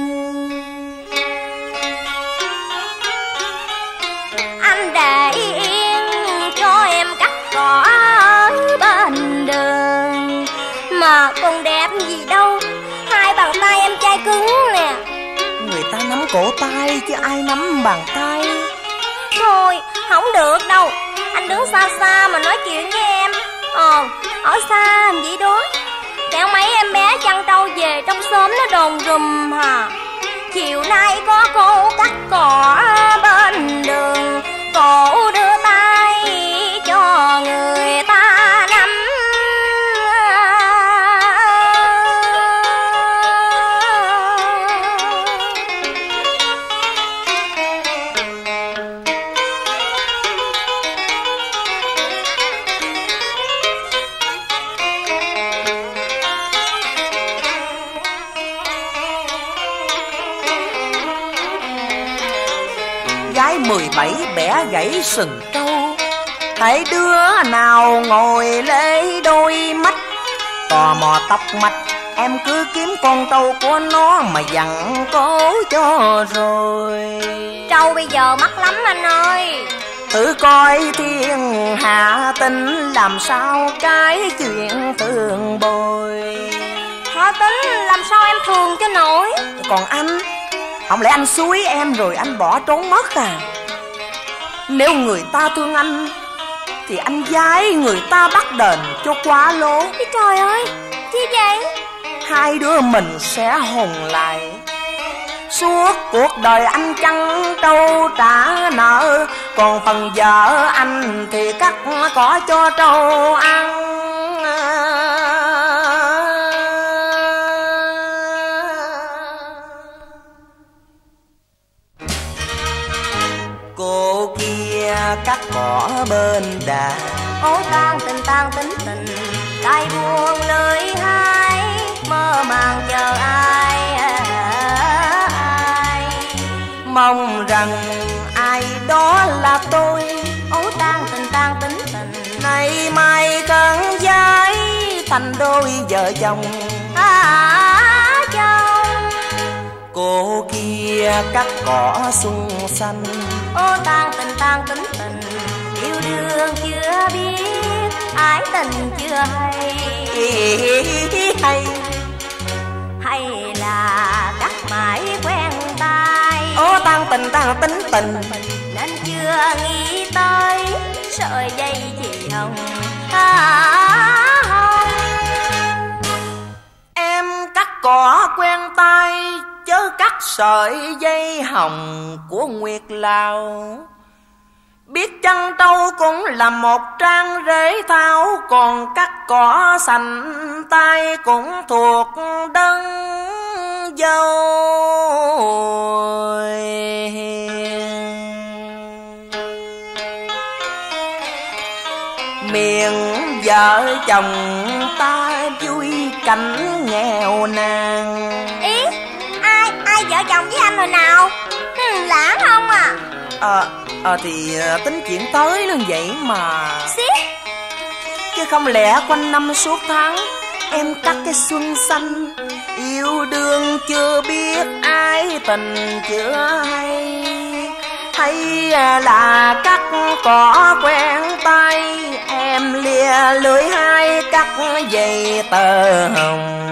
Anh để yên cho em cắt cỏ ở bên đường, mà còn đẹp gì đâu, hai bàn tay em chai cứng nè. Người ta nắm cổ tay chứ ai nắm bàn tay. Thôi, không được đâu, anh đứng xa xa mà nói chuyện với em. Ờ, ở xa làm gì đó, kẻo mấy em bé chăn trâu về trong xóm nó đồn rùm hà. Chiều nay có cô cắt cỏ bên đường, cổ đưa tay cho người ta nắm. Gái mười bảy bẻ gãy sừng trâu, thấy đứa nào ngồi lấy đôi mắt. Tò mò tóc mạch em cứ kiếm con trâu của nó mà dặn cố cho rồi. Trâu bây giờ mắc lắm anh ơi. Thử coi thiên hạ tình làm sao cái chuyện thương bồi. Họ tính làm sao em thường cho nổi. Còn anh, không lẽ anh xúi em rồi anh bỏ trốn mất à? Nếu người ta thương anh thì anh giái người ta bắt đền cho quá lố. Ý trời ơi, chi vậy? Hai đứa mình sẽ hùng lại. Suốt cuộc đời anh chẳng trâu trả nợ, còn phần vợ anh thì cắt cỏ cho trâu ăn. Cô kia cắt cỏ bên đà, Ố tan tình tan tính tình, tay buông lời hai, mơ màng chờ ai, ai. Mong rằng ai đó là tôi. Ố tan tình tan tính tình, Nay mai cơn giái thành đôi vợ chồng. à, chồng. Cô kia cắt cỏ xuân xanh, Ô tan tình tan tính tình, yêu đương chưa biết, ái tình chưa hay. hay Hay là cắt mãi quen tay, Ô tan tình tan tính tình, nên chưa nghĩ tới sợi dây chị hồng, à, hồng. em cắt cỏ quen tay, chớ cắt sợi dây hồng của Nguyệt Lào. Biết chăn trâu cũng là một trang rễ thảo, còn cắt cỏ sành tay cũng thuộc đấng dâu. Miệng vợ chồng ta vui cảnh nghèo nàn. Ý, ai, ai vợ chồng với anh hồi nào? Hmm, lãng không à? Ờ, à, à, thì tính chuyện tới luôn vậy mà. Xiết. Chứ không lẽ quanh năm suốt tháng em cắt cái xuân xanh, yêu đương chưa biết ái tình chưa hay. Hay là cắt cỏ quen tay, em lìa lưỡi hai cắt dây tờ hồng.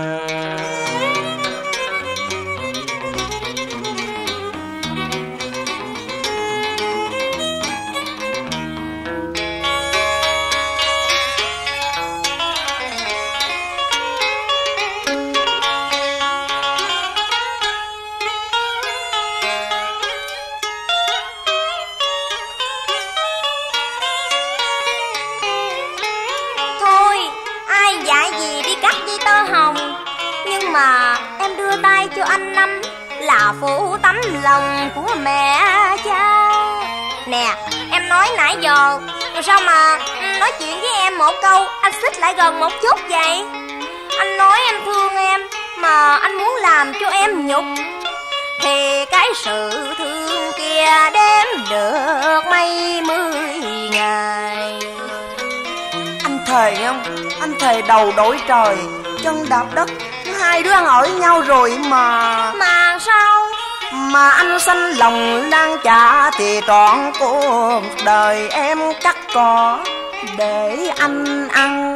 Mà em đưa tay cho anh nắm là phụ tấm lòng của mẹ cha. Nè, em nói nãy giờ sao mà nói chuyện với em một câu anh xích lại gần một chút vậy? Anh nói em thương em mà anh muốn làm cho em nhục, thì cái sự thương kia đếm được mấy mươi ngày. Anh thề không? Anh thề đầu đổi trời chân đạp đất, hai đứa ở nhau rồi mà. Mà sao? Mà anh xanh lòng lan trả thì trọn cuộc đời em cắt cỏ để anh ăn.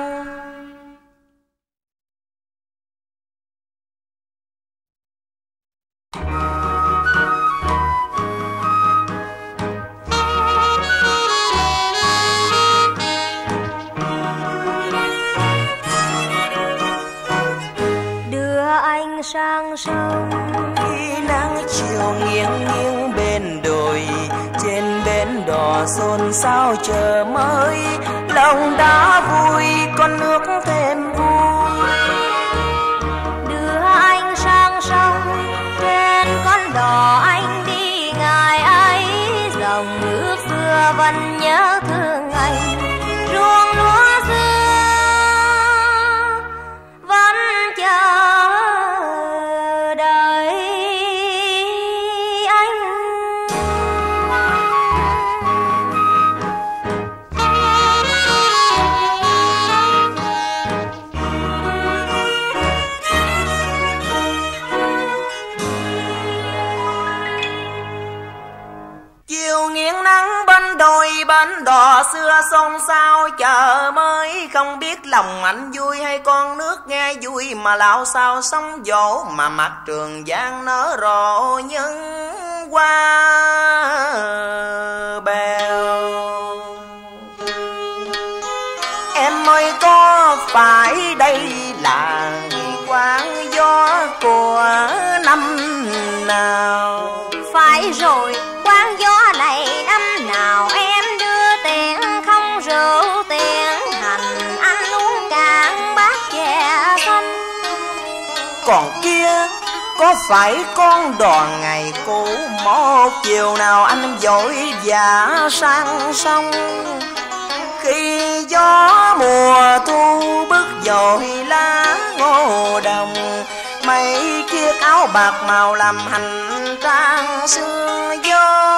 Sang sông khi nắng chiều nghiêng nghiêng bên đồi, trên bến đò xôn xao chờ mới, lòng đã vui con nước thêm vui. Đưa anh sang sông trên con đò anh đi ngày ấy, dòng nước xưa vẫn nhớ thương anh, ruộng lúa xưa vẫn chờ. bến đò xưa xôn xao chờ mới, không biết lòng anh vui hay con nước nghe vui mà lão sao sóng dỗ, mà mặt Trường Giang nở rộ những hoa bèo. Em ơi có phải đây là quán gió của năm nào? Phải rồi, quán gió này năm nào em đưa tiền không rượu tiền hành, anh uống cạn bát chè xanh. Còn kia có phải con đò ngày cũ, một chiều nào anh vội vã sang sông, khi gió mùa thu bước dội lá ngô đồng, mấy chiếc áo bạc màu làm hành trang xưa gió.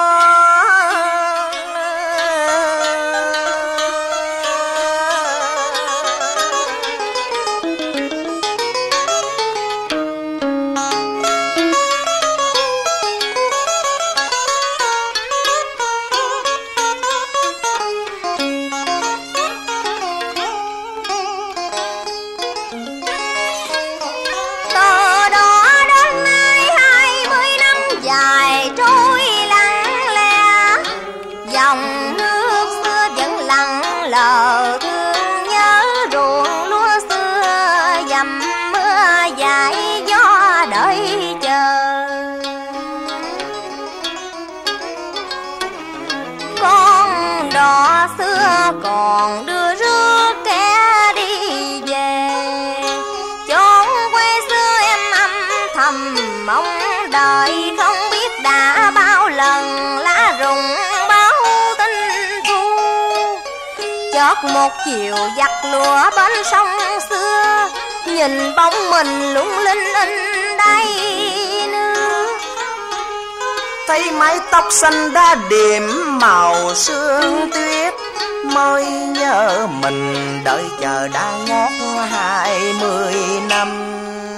Còn đưa rước kẻ đi về, chốn quê xưa em âm thầm mong đợi, không biết đã bao lần lá rụng báo tin thu. Chợt một chiều giặt lụa bên sông xưa, nhìn bóng mình lung linh in đây nước. Thấy mái tóc xanh đã điểm màu sương tuyết, mới nhớ mình đợi chờ đã ngót hai mươi năm.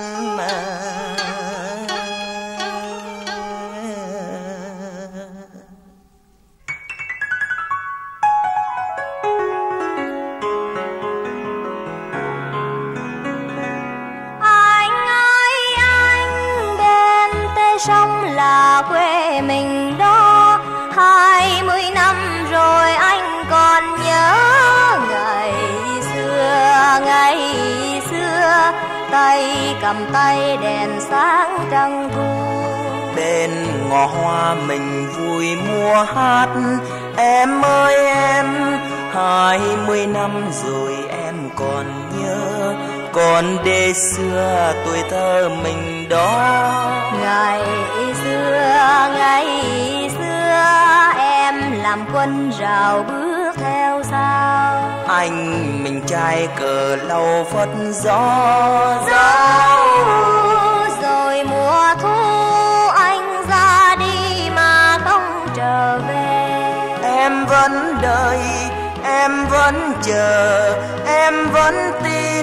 Anh ơi anh, bên tê sông là quê mình đó, hai mươi năm rồi anh còn nhớ ngày xưa, ngày xưa tay cầm tay đèn sáng trăng thu. Bên ngõ hoa mình vui mua hát, em ơi em, hai mươi năm rồi em còn nhớ, còn đê xưa tuổi thơ mình đó. Ngày xưa, ngày xưa em làm quân rào bước theo sau, anh mình trai cờ lâu phất gió. gió rồi mùa thu anh ra đi mà không trở về. Em vẫn đợi, em vẫn chờ, em vẫn tin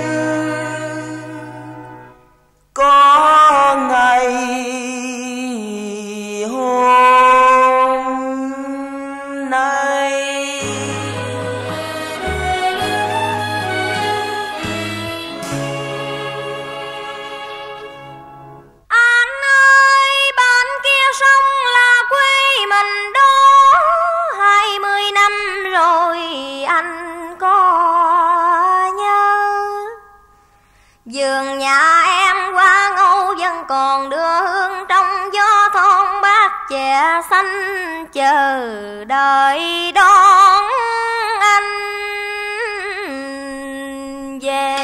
có ngày hôm nay. Anh ơi, bên kia sông là quê mình đó, hai mươi năm rồi anh có nhớ. Vườn nhà em qua ngâu vẫn còn đưa hương trong gió, thôn bát chè xanh chờ đợi đón anh về.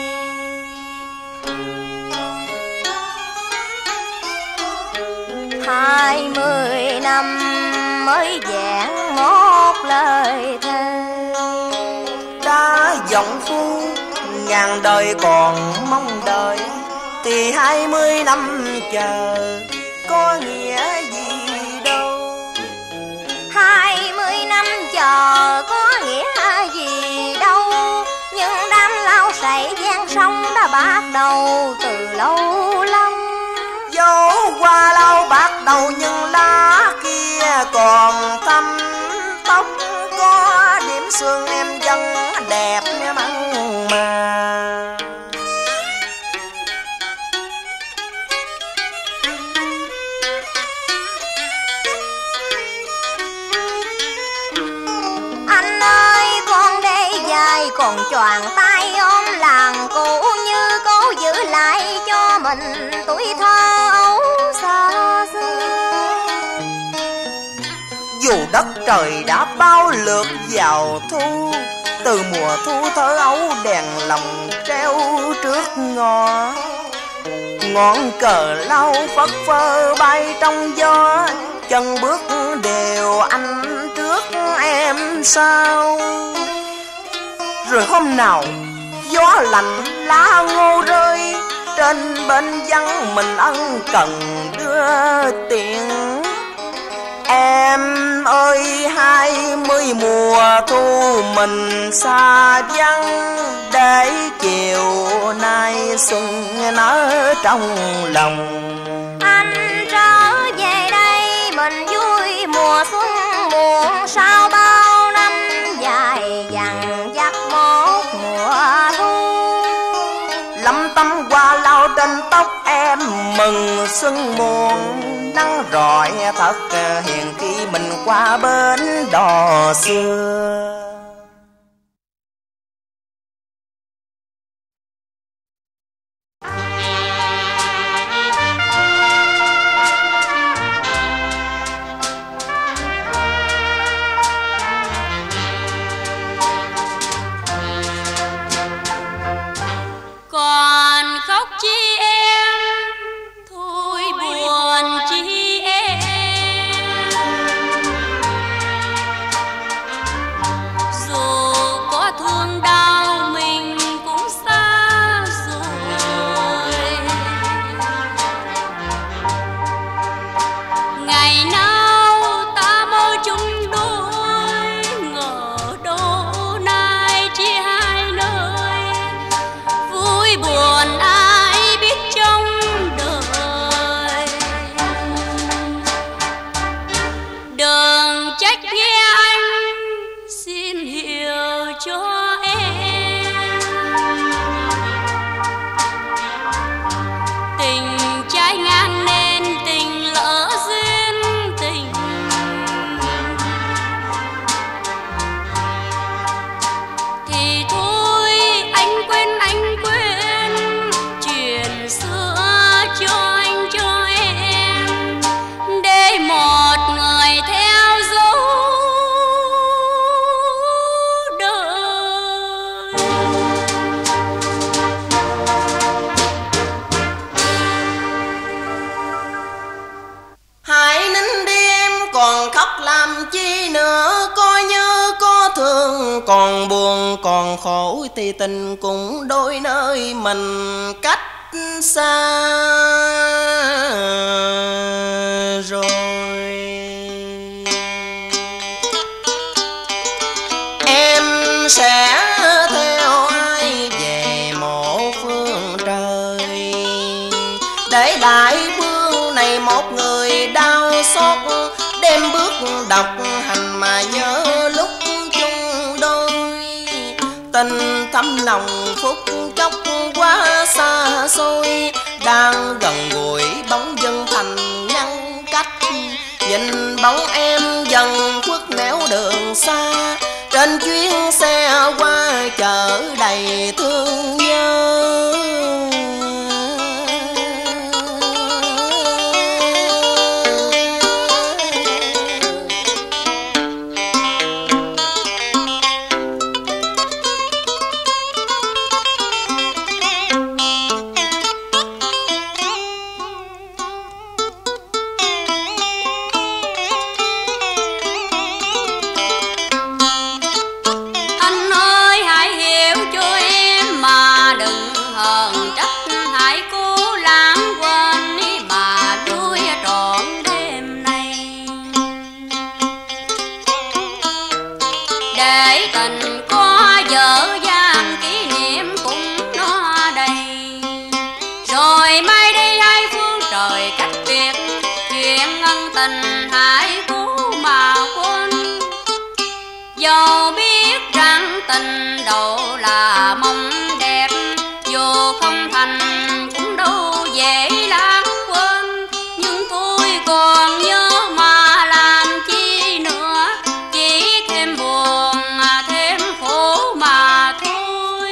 Hai mươi năm mới vẹn một lời thề, Đã giọng phu ngàn đời còn mong đợi, thì hai mươi năm chờ có nghĩa gì đâu. hai mươi năm chờ có nghĩa gì đâu, nhưng đám lao sậy gian sông đã bắt đầu từ lâu lắm. Dẫu qua lâu bắt đầu nhưng lá kia còn thâm, tóc có xương em vẫn đẹp mặn mà. Anh ơi con đây dài còn choàng tay ôm làng cũ, như cố giữ lại cho mình tuổi thơ ấu xa xưa. Dù đất trời đã bao lượt vào thu, từ mùa thu thơ ấu đèn lồng treo trước ngõ. Ngọn cờ lau phất phơ bay trong gió, chân bước đều anh trước em sau. Rồi hôm nào gió lạnh lá ngô rơi, trên bên vắng mình ân cần đưa tiền. Em ơi hai mươi mùa thu mình xa vắng, để chiều nay xuân nở trong lòng. Anh trở về đây mình vui mùa xuân muộn, sau bao năm dài dằng dặc một mùa thu. Lắm tấm hoa lao trên tóc em mừng xuân muộn, nắng rọi thật hiền khi mình qua bến đò xưa. Còn khóc chi em, thôi buồn chi em. Dù có thương đau mình cũng xa rồi. Ngày nào ta mơ chung đôi, ngờ đâu nay chia hai nơi. Vui buồn ai biết trong đời. Đừng trách nghe anh, xin hiểu cho em. Tình trái ngang nên tình lỡ duyên tình. Thì thôi anh quên anh quên chuyện xưa cho anh cho em, để một người theo dấu đời. Hãy nín đi em, còn khóc làm chi nữa. Có nhớ có thương, còn buồn còn khổ, thì tình cũng đôi nơi mình cách xa rồi. Em sẽ theo ai về một phương trời, để lại phương này một người đau xót. Đêm bước đọc hành mà nhớ lúc chung đôi, tình thâm nồng phút chốc quá xa xôi. Đang gần gũi bóng dân thành ngăn cách, nhìn bóng em dần khuất nẻo đường xa. Trên chuyến xe qua chợ đầy thương nhớ. Anh ơi hãy hiểu cho em mà đừng hờn trách. Hãy cố lãng quên đi mà vui trọn đêm nay, để tình có dở dang kỷ niệm cũng nó đầy. Rồi mai đây hai phương trời cách biệt, chuyện ân tình hãy cố mà quên. Dẫu biết hẹn tình đâu là mong đẹp, dù không thành cũng đâu dễ lãng quên. Nhưng tôi còn nhớ mà làm chi nữa, chỉ thêm buồn thêm khổ mà thôi.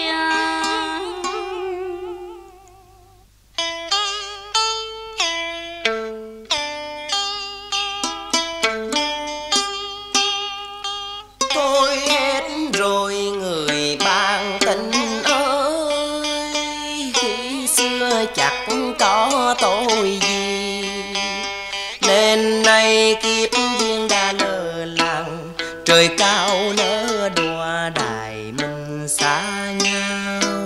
Tôi hết rồi người bạn tình ơi, khi xưa chắc có tôi gì, nên nay kiếp duyên đã lỡ làng. Trời cao nỡ đùa đài mình xa nhau.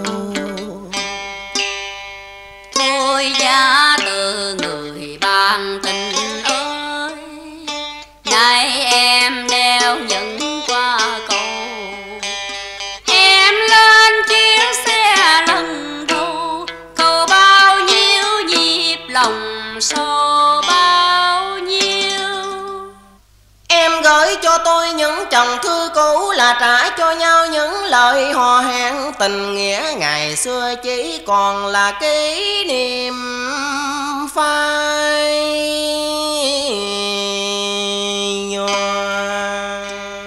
Thôi giá từ người bạn tình ơi, nay em đeo những qua cầu. Em lên chuyến xe lần đầu, cầu bao nhiêu nhịp lòng sâu bao nhiêu. Em gửi cho tôi những chồng thư cũ, là trả cho nhau những lời hò hẹn. Tình nghĩa ngày xưa chỉ còn là kỷ niệm phai nhòa.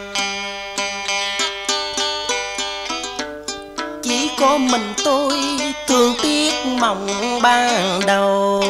Chỉ có mình tôi thương tiếc mộng ban đầu,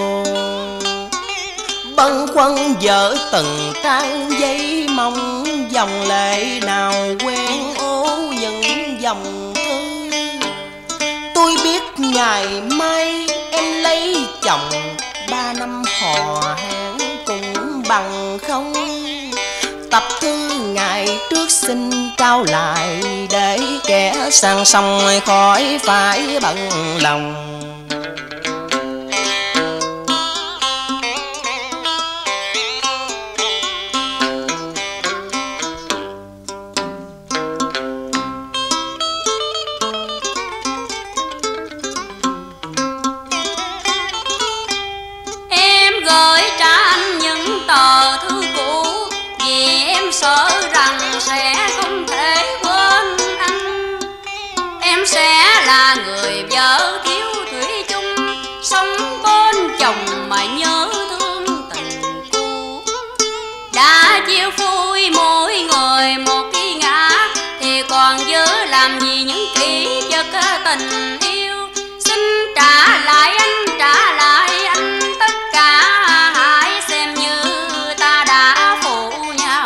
bâng khuâng vỡ từng trang giấy mong. Dòng lệ nào quen ố những dòng thư. Tôi biết ngày mai em lấy chồng, ba năm hò hẹn cũng bằng không. Tập thư ngày trước xin trao lại, để kẻ sang sông khỏi phải bận lòng. Sợ rằng sẽ không thể quên anh. Em sẽ là người vợ thiếu thủy chung, sống bên chồng mà nhớ thương tình cũ. Đã chiêu phôi mỗi người một cái ngã, thì còn giữ làm gì những kỷ vật tình yêu. Xin trả lại anh, trả lại anh tất cả, hãy xem như ta đã phụ nhau.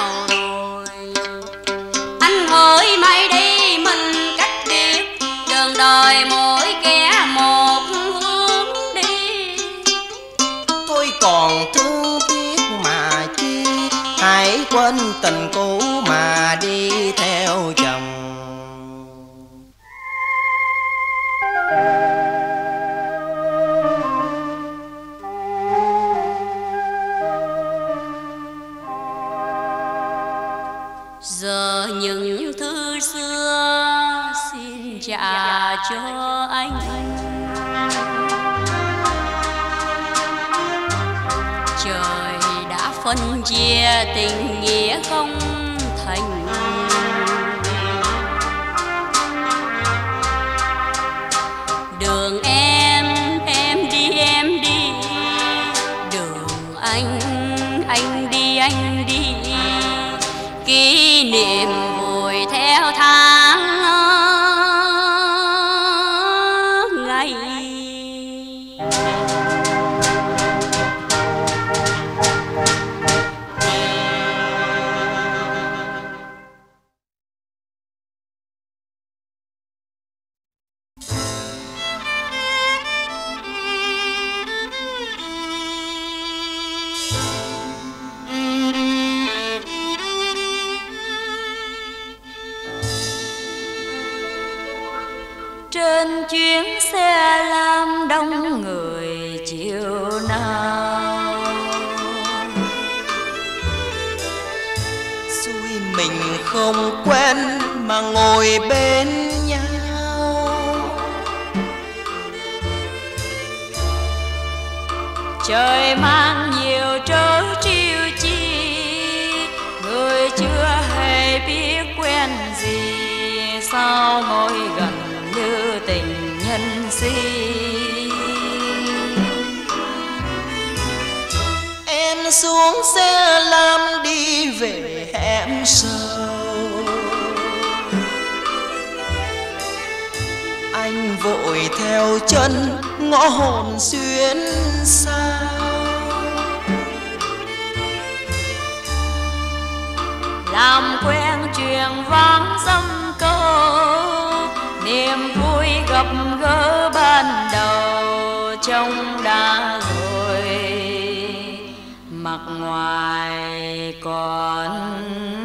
Hỡi mây đi mình cách biệt, đường đời mỗi kẻ một hướng đi. Tôi còn thương tiếc mà chi, hãy quên tình cũ mà đi theo chồng. Giờ những thư xưa xin trả cho anh. Trời đã phân chia tình nghĩa không thành. Đường em, em đi em đi. Đường anh, anh đi anh đi. Kỷ niệm vùi theo tháng ngày. Trên chuyến xe lam đông người chiều nào, Xui mình không quen mà ngồi bên nhau. Trời mang nhiều trớ trêu chi, người chưa hề biết quen gì. xuống xe lam đi về hẻm sâu. Anh vội theo chân ngõ hồn xuyên sao. Làm quen chuyện vang dâm câu, niềm vui gặp gỡ ban đầu trông đã rồi, mặt ngoài còn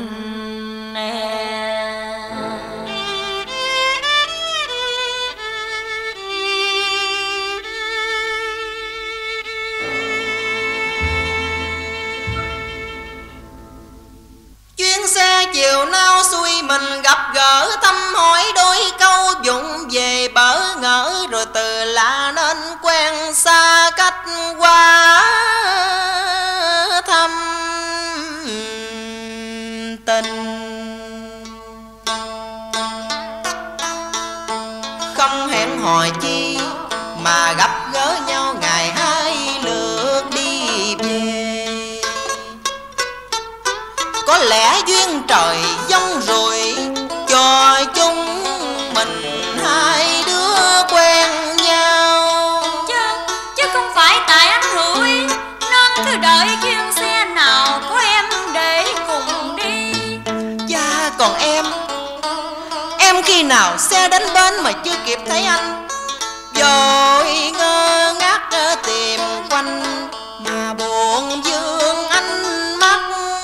xe chiều nao xuôi mình gặp gỡ thăm hỏi đôi câu vụng về bỡ ngỡ, rồi từ lạ nên quen xa cách qua thăm tình. Không hẹn hò chi mà gặp gỡ nhau ngày hai lượt đi về, có lẽ duyên trời dông rồi cho chúng mình hai đứa quen nhau. Chứ, chứ không phải tại anh Hữu nên cứ đợi chuyến xe nào có em để cùng đi. Dạ còn em, em khi nào xe đến bến mà chưa kịp thấy anh, rồi ngơ ngác tìm quanh mà buồn vương anh mắt.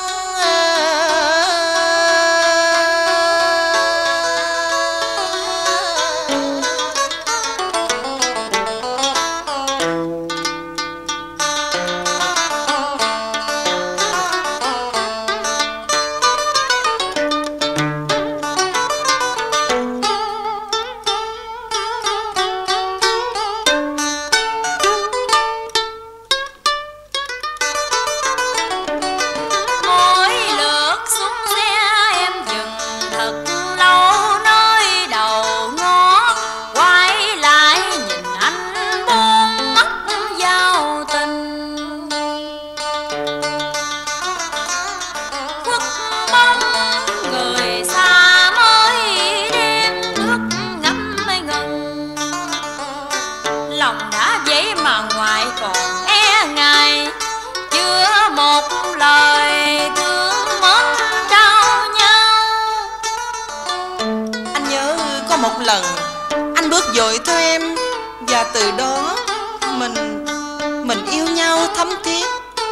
Dội theo em và từ đó mình mình yêu nhau thấm thiết.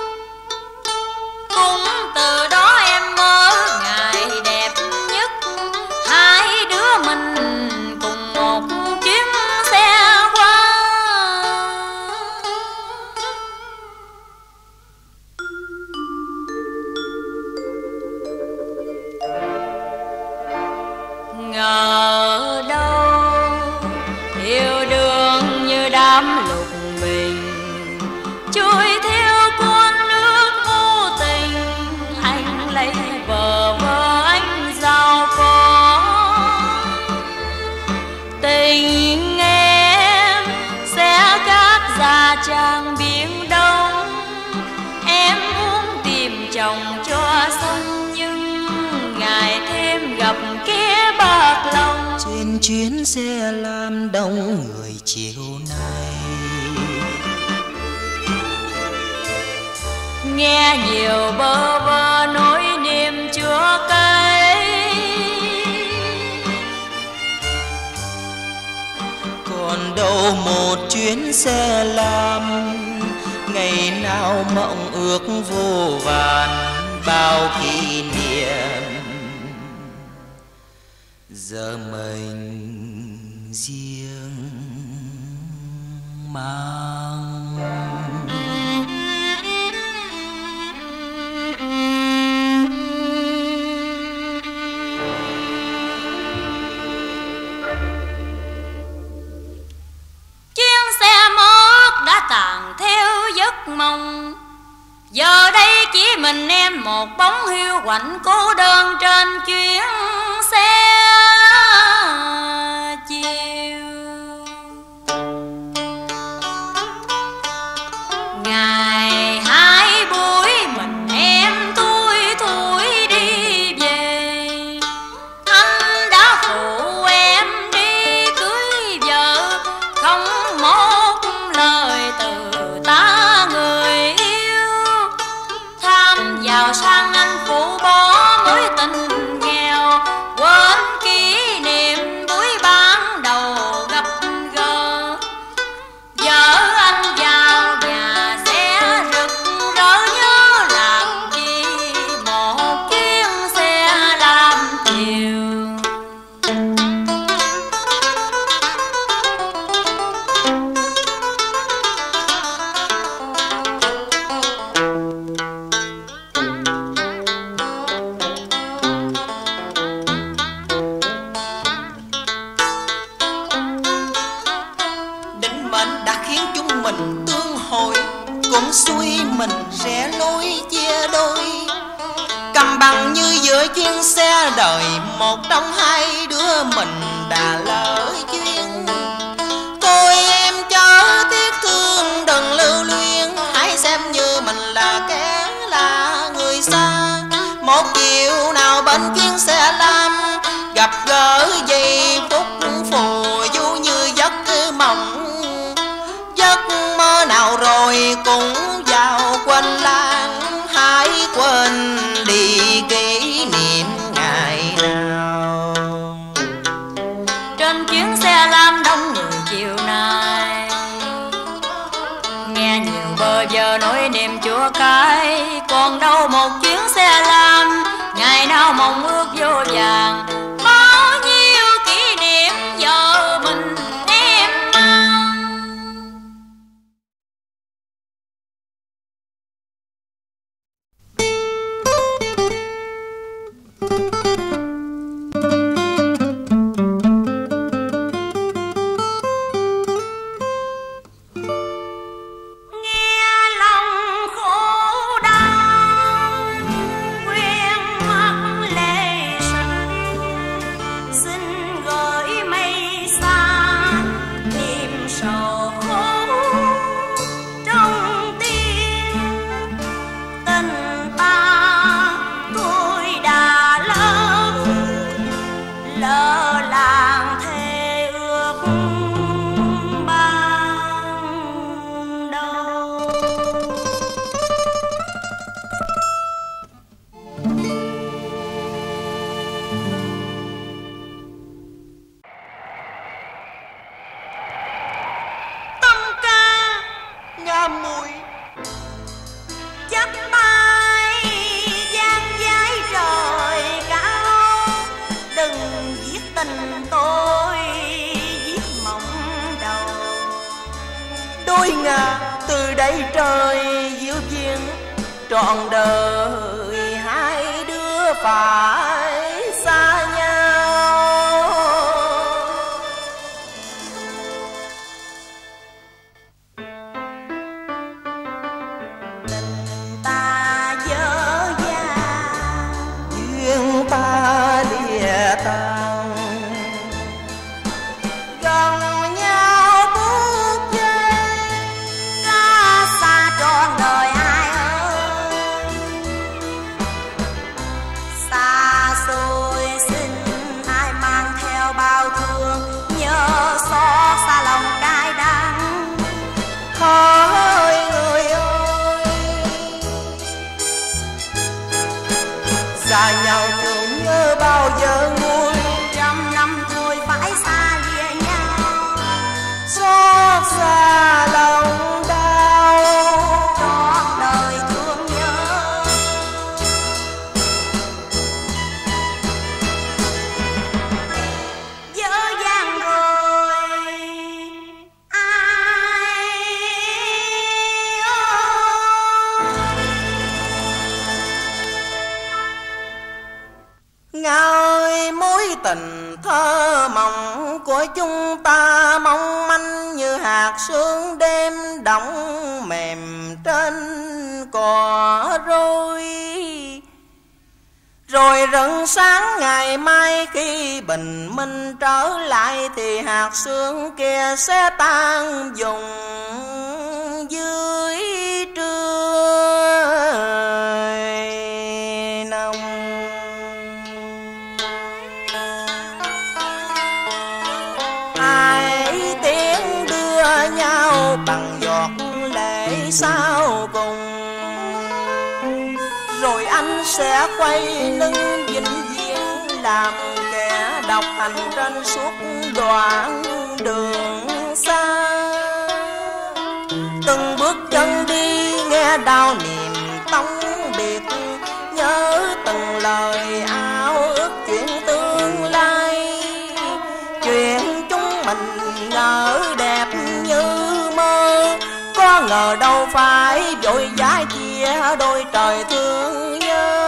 Cũng từ đó em mơ ngày đẹp nhất, hai đứa mình cùng một chuyến xe qua. Ngờ đâu yêu đương như đám lục bình, trôi theo con nước vô tình. Anh lấy vợ vợ anh giàu có, tình em sẽ cát ra trang biển đông. Em muốn tìm chồng cho xuân, nhưng ngày thêm gặp kia bạc lòng. Trên chuyến xe lam đông người chiều nay, nghe nhiều bơ vơ nỗi niềm chua cay. Còn đâu một chuyến xe lam, ngày nào mộng ước vô vàn bao kỷ niệm. Giờ mình riêng mang. Chuyến xe mốt đã tàn theo giấc mộng, giờ đây chỉ mình em một bóng hiu quạnh cô đơn trên chuyến xe chiều. Ngày hai buổi mình giàu sang anh phụ bỏ mối tình nghèo, quên kỷ niệm buổi ban đầu gặp gỡ. Giờ anh vào nhà sẽ rực rỡ nhớ làm chi một chuyến xe lam chiều. Cũng xuôi mình sẽ lối chia đôi, cầm bằng như giữa chuyến xe đời, một trong hai đứa mình đã lỡ duyên. Thôi em chớ tiếc thương đừng lưu luyến, hãy xem như mình là kẻ là người xa. Một chiều nào bên chuyến xe lam, gặp gỡ giây phút phù du như giấc mộng. Giấc mơ nào rồi cũng vào quên lãng, hãy quên đi kỷ niệm ngày nào. Trên chuyến xe lam đông người chiều nay, nghe nhiều bơ vơ nỗi niềm chua cay. Còn đâu một chuyến xe lam, ngày nào mong ước vô vàng. Bao nhiêu kỷ niệm giờ mình em mang. Từ đây trời diệu duyên trọn đời, hai đứa phải xa nhau. Tình ta dở dang, duyên ta lìa tan, gần nhau bước chân ra xa trọn đời ai ơi. Xa xôi xin ai mang theo bao thương, nhớ xót xa lòng cay đắng. Hỡi người ơi, xa nhau tưởng nhớ bao giờ nguôi, trăm năm thôi phải xa lìa nhau. Xót xa lòng đau, trọn đời thương nhớ. Dở dang rồi ai ngơi mối tình thơ mộng của chúng ta, mong manh như hạt sương đêm đọng mềm trên cỏ roi. Rồi rạng sáng ngày mai khi bình minh trở lại, thì hạt sương kia sẽ tan vùng dưới trời nồng. Hai tiếng đưa nhau bằng giọt lệ sau cùng, rồi anh sẽ quay lưng vĩnh viễn làm kẻ độc hành trên suốt đoạn đường xa. Từng bước chân đi nghe đau niềm tống biệt, nhớ từng lời ao ước chuyện tương lai. Chuyện chúng mình ngỡ đẹp như mơ, có ngờ đâu phải vội vã chia đôi trời thương nhớ.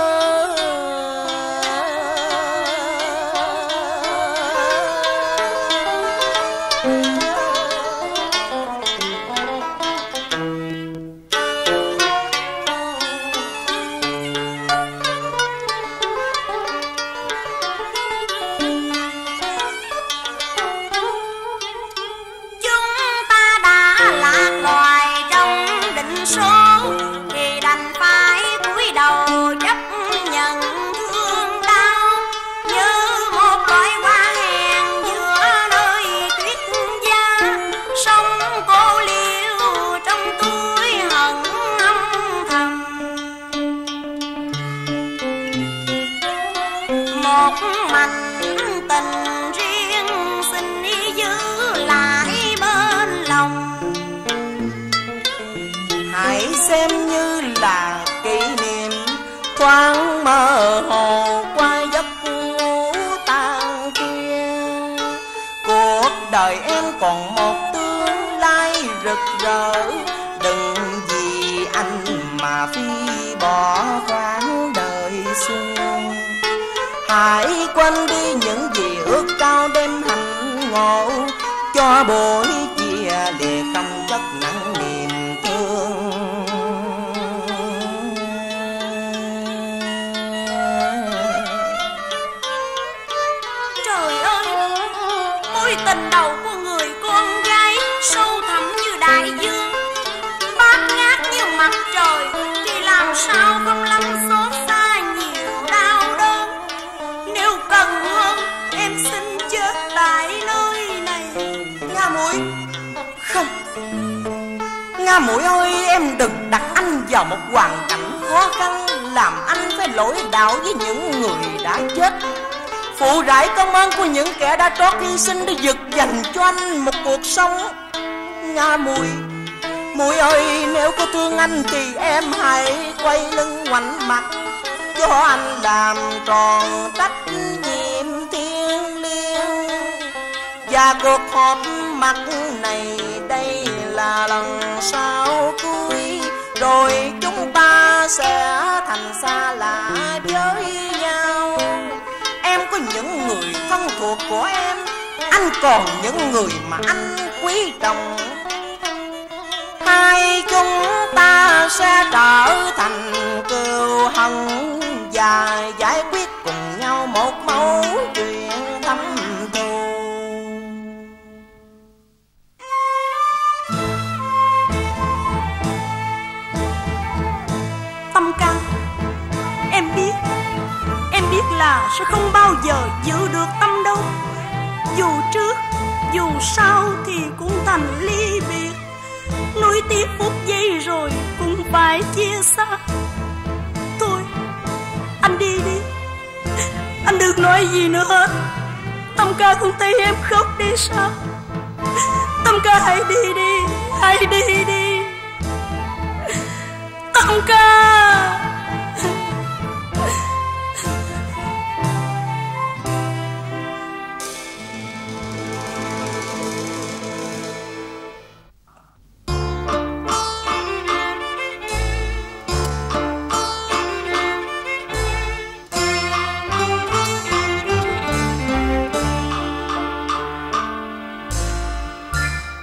Xem như là kỷ niệm thoáng mơ hồ qua giấc ngủ tan khuya. Cuộc đời em còn một tương lai rực rỡ, đừng vì anh mà phi bỏ quãng đời xưa. Hãy quên đi những gì ước cao đêm hạnh ngộ, cho buổi chia lìa không chất nặng niềm thương. Tình đầu của người con gái sâu thẳm như đại dương, bát ngát như mặt trời, thì làm sao không lắm xót xa nhiều đau đớn. Nếu cần hơn em xin chết tại nơi này. Nga muội, không, Nga muội ơi, em đừng đặt anh vào một hoàn cảnh khó khăn, làm anh phải lỗi đạo với những người đã chết, phụ rải công ơn của những kẻ đã trót hy sinh để vực dành cho anh một cuộc sống. Nga muội, muội ơi, nếu có thương anh thì em hãy quay lưng ngoảnh mặt, cho anh làm tròn trách nhiệm thiêng liêng. Và cuộc họp mặt này đây là lần sau cuối, rồi chúng ta sẽ thành xa lạ với nhau. Em có những người thân thuộc của em, anh còn những người mà anh quý trọng. Hai chúng ta sẽ trở thành cừu hận và giải quyết cùng nhau một mẫu chuyện thâm thù. Tâm Can, em biết Em biết là sẽ không bao giờ giữ được Tâm đâu. Dù trước, dù sau thì cũng thành ly biệt. Nuối tiếc phút giây rồi cũng phải chia xa. Thôi, anh đi đi, anh đừng nói gì nữa hết. Tâm Ca không thấy em khóc đi sao? Tâm Ca hãy đi đi, hãy đi đi Tâm Ca.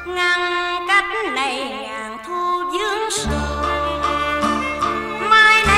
Ngăn cách này ngàn thu dương sầu, mai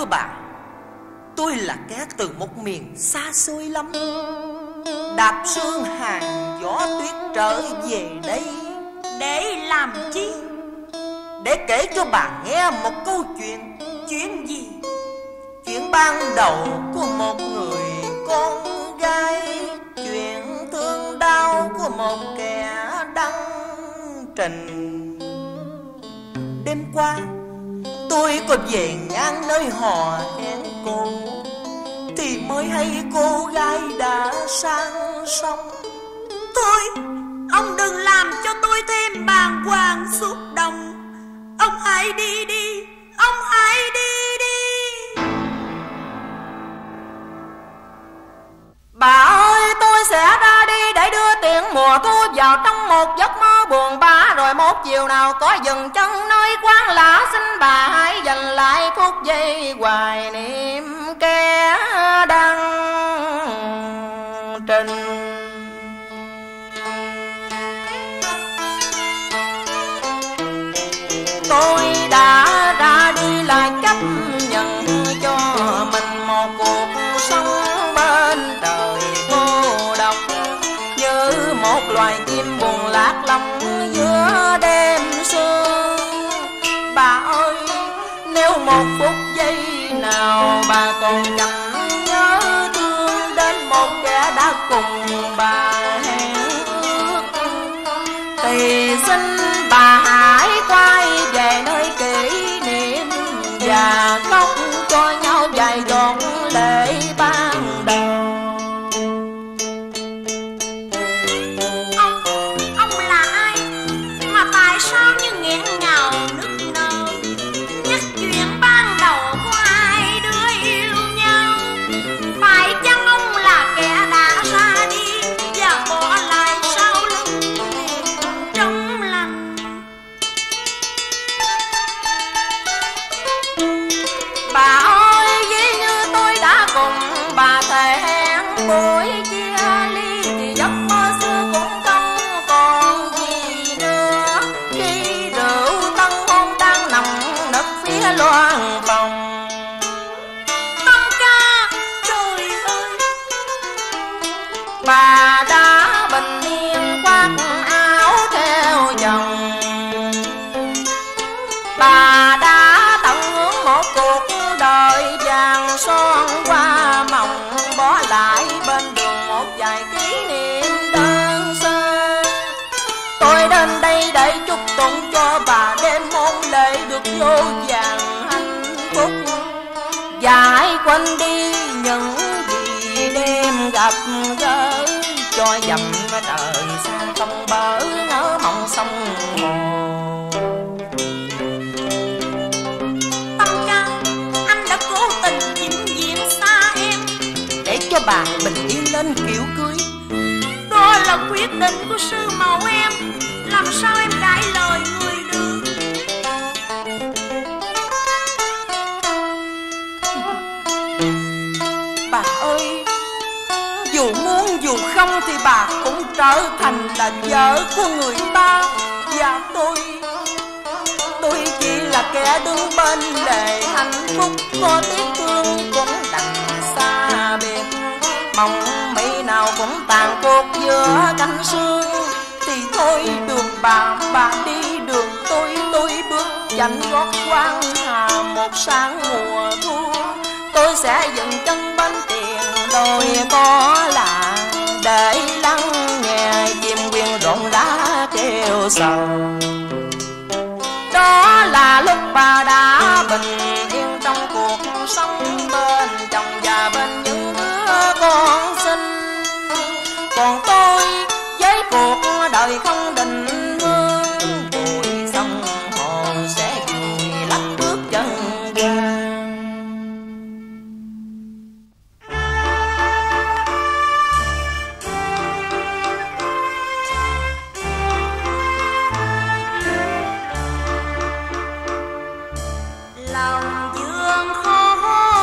bà, tôi là kẻ từ một miền xa xôi lắm, đạp sương hàng gió tuyết trở về đây. Để làm chi? Để kể cho bà nghe một câu chuyện. Chuyện gì? Chuyện ban đầu của một người con gái, chuyện thương đau của một kẻ đăng trình. Đêm qua tôi có về ngang nơi hò hẹn cô, thì mới hay cô gái đã sang sông. Thôi, ông đừng làm cho tôi thêm bàng hoàng xúc động. Ông hãy đi đi, ông hãy đi đi. Bà ơi, tôi sẽ ra đi để đưa tiễn mùa thu vào trong một giấc mơ buồn bã. Rồi một chiều nào có dừng chân nơi quán lạ, xin bà hãy dành lại phút giây hoài niệm kẻ đang trình. Tôi đã ra đi là chấp nhận cho mình một cuộc sống bên trời cô độc, như một loài chim buồn lạc lòng giữa đêm sương. Bà ơi, nếu một phút giây nào bà còn chẳng nhớ thương đến một kẻ đã cùng bà hẹn ước, thì xin bà hãy quay về nơi kỷ niệm và khóc cho nhau vài giọt lệ ban đầu. Ông, ông là ai mà tại sao như nghẹn ngào nức nở, nhắc chuyện ban đầu của hai đứa yêu nhau? Phải chăng ông là kẻ đã ra đi và bỏ lại sau lưng trong lành? Bà ơi, ví như tôi đã cùng bà thề hẹn buổi chia ly, thì giấc mơ xưa cũng không còn gì nữa. Khi rượu tân hôn đang nằm nức phía loan phòng. Tâm ca, trời ơi! Bà đã bình yên khoác áo theo chồng, bà đã tận hưởng một cuộc đời vàng son qua mộng, bỏ lại bên đường một vài kỷ niệm đơn sơ. Tôi đến đây để chúc tụng cho bà đêm hôn lễ được vô vàn hạnh phúc, và hãy quên đi những gì đêm gặp gỡ, cho dầm trời xa không bờ ngỡ mộng sông hồ. Tâm ca, anh đã cố tình vĩnh viễn xa em để cho bà bình yên lên kiểu cưới. Đó là quyết định của sư mẫu em, làm sao em cãi lời người được? Bà ơi, dù muốn dù không thì bà cũng trở thành là vợ của người ta. Và tôi, tôi chỉ là kẻ đứng bên lề hạnh phúc, có tiếc thương cũng đành xa biệt. Mong mỹ nào cũng tàn cuộc giữa cánh sương, thì thôi đường bà, bà đi đường tôi, tôi bước chạnh gót quan hà một sáng mùa thu. Tôi sẽ dừng chân bên tiền đồi có lạ, để lắng nghe chim quyên rộn rã kêu sầu. Đó là lúc bà đã bình yên trong cuộc sống bên chồng và bên những đứa con sinh. Còn tôi với cuộc đời không định hướng, bụi sông hồ sẽ vùi lấp bước chân qua. Lòng dương khô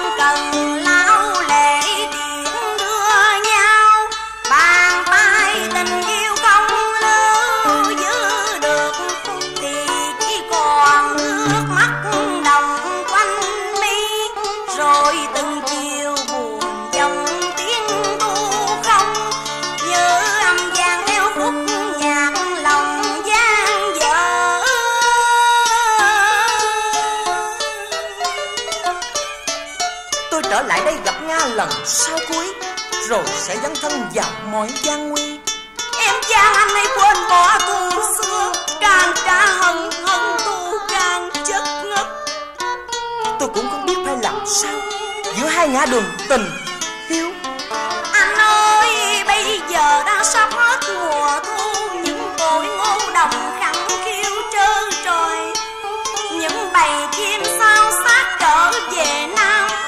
không cần lao lệ điện đưa nhau, bàn tay tình yêu không lưu giữ được thì chỉ còn nước mắt đồng quanh mi, rồi từng chiều buồn dòng tiếng tu không như âm vang theo khúc nhạc lòng gian dở. Tôi trở lại đây gặp Nga lần sau cuối, rồi sẽ dấn thân vào mọi gian nguy. Em cha anh ấy quên bỏ thù xưa, càng trả hận hận thù càng chất ngất. Tôi cũng không biết phải làm sao giữa hai ngã đường tình hiếu. Anh ơi, bây giờ đang sắp hết mùa thu, những cội ngô đồng khẳng khiu trơ trọi, những bầy chim sao sát trở về Nam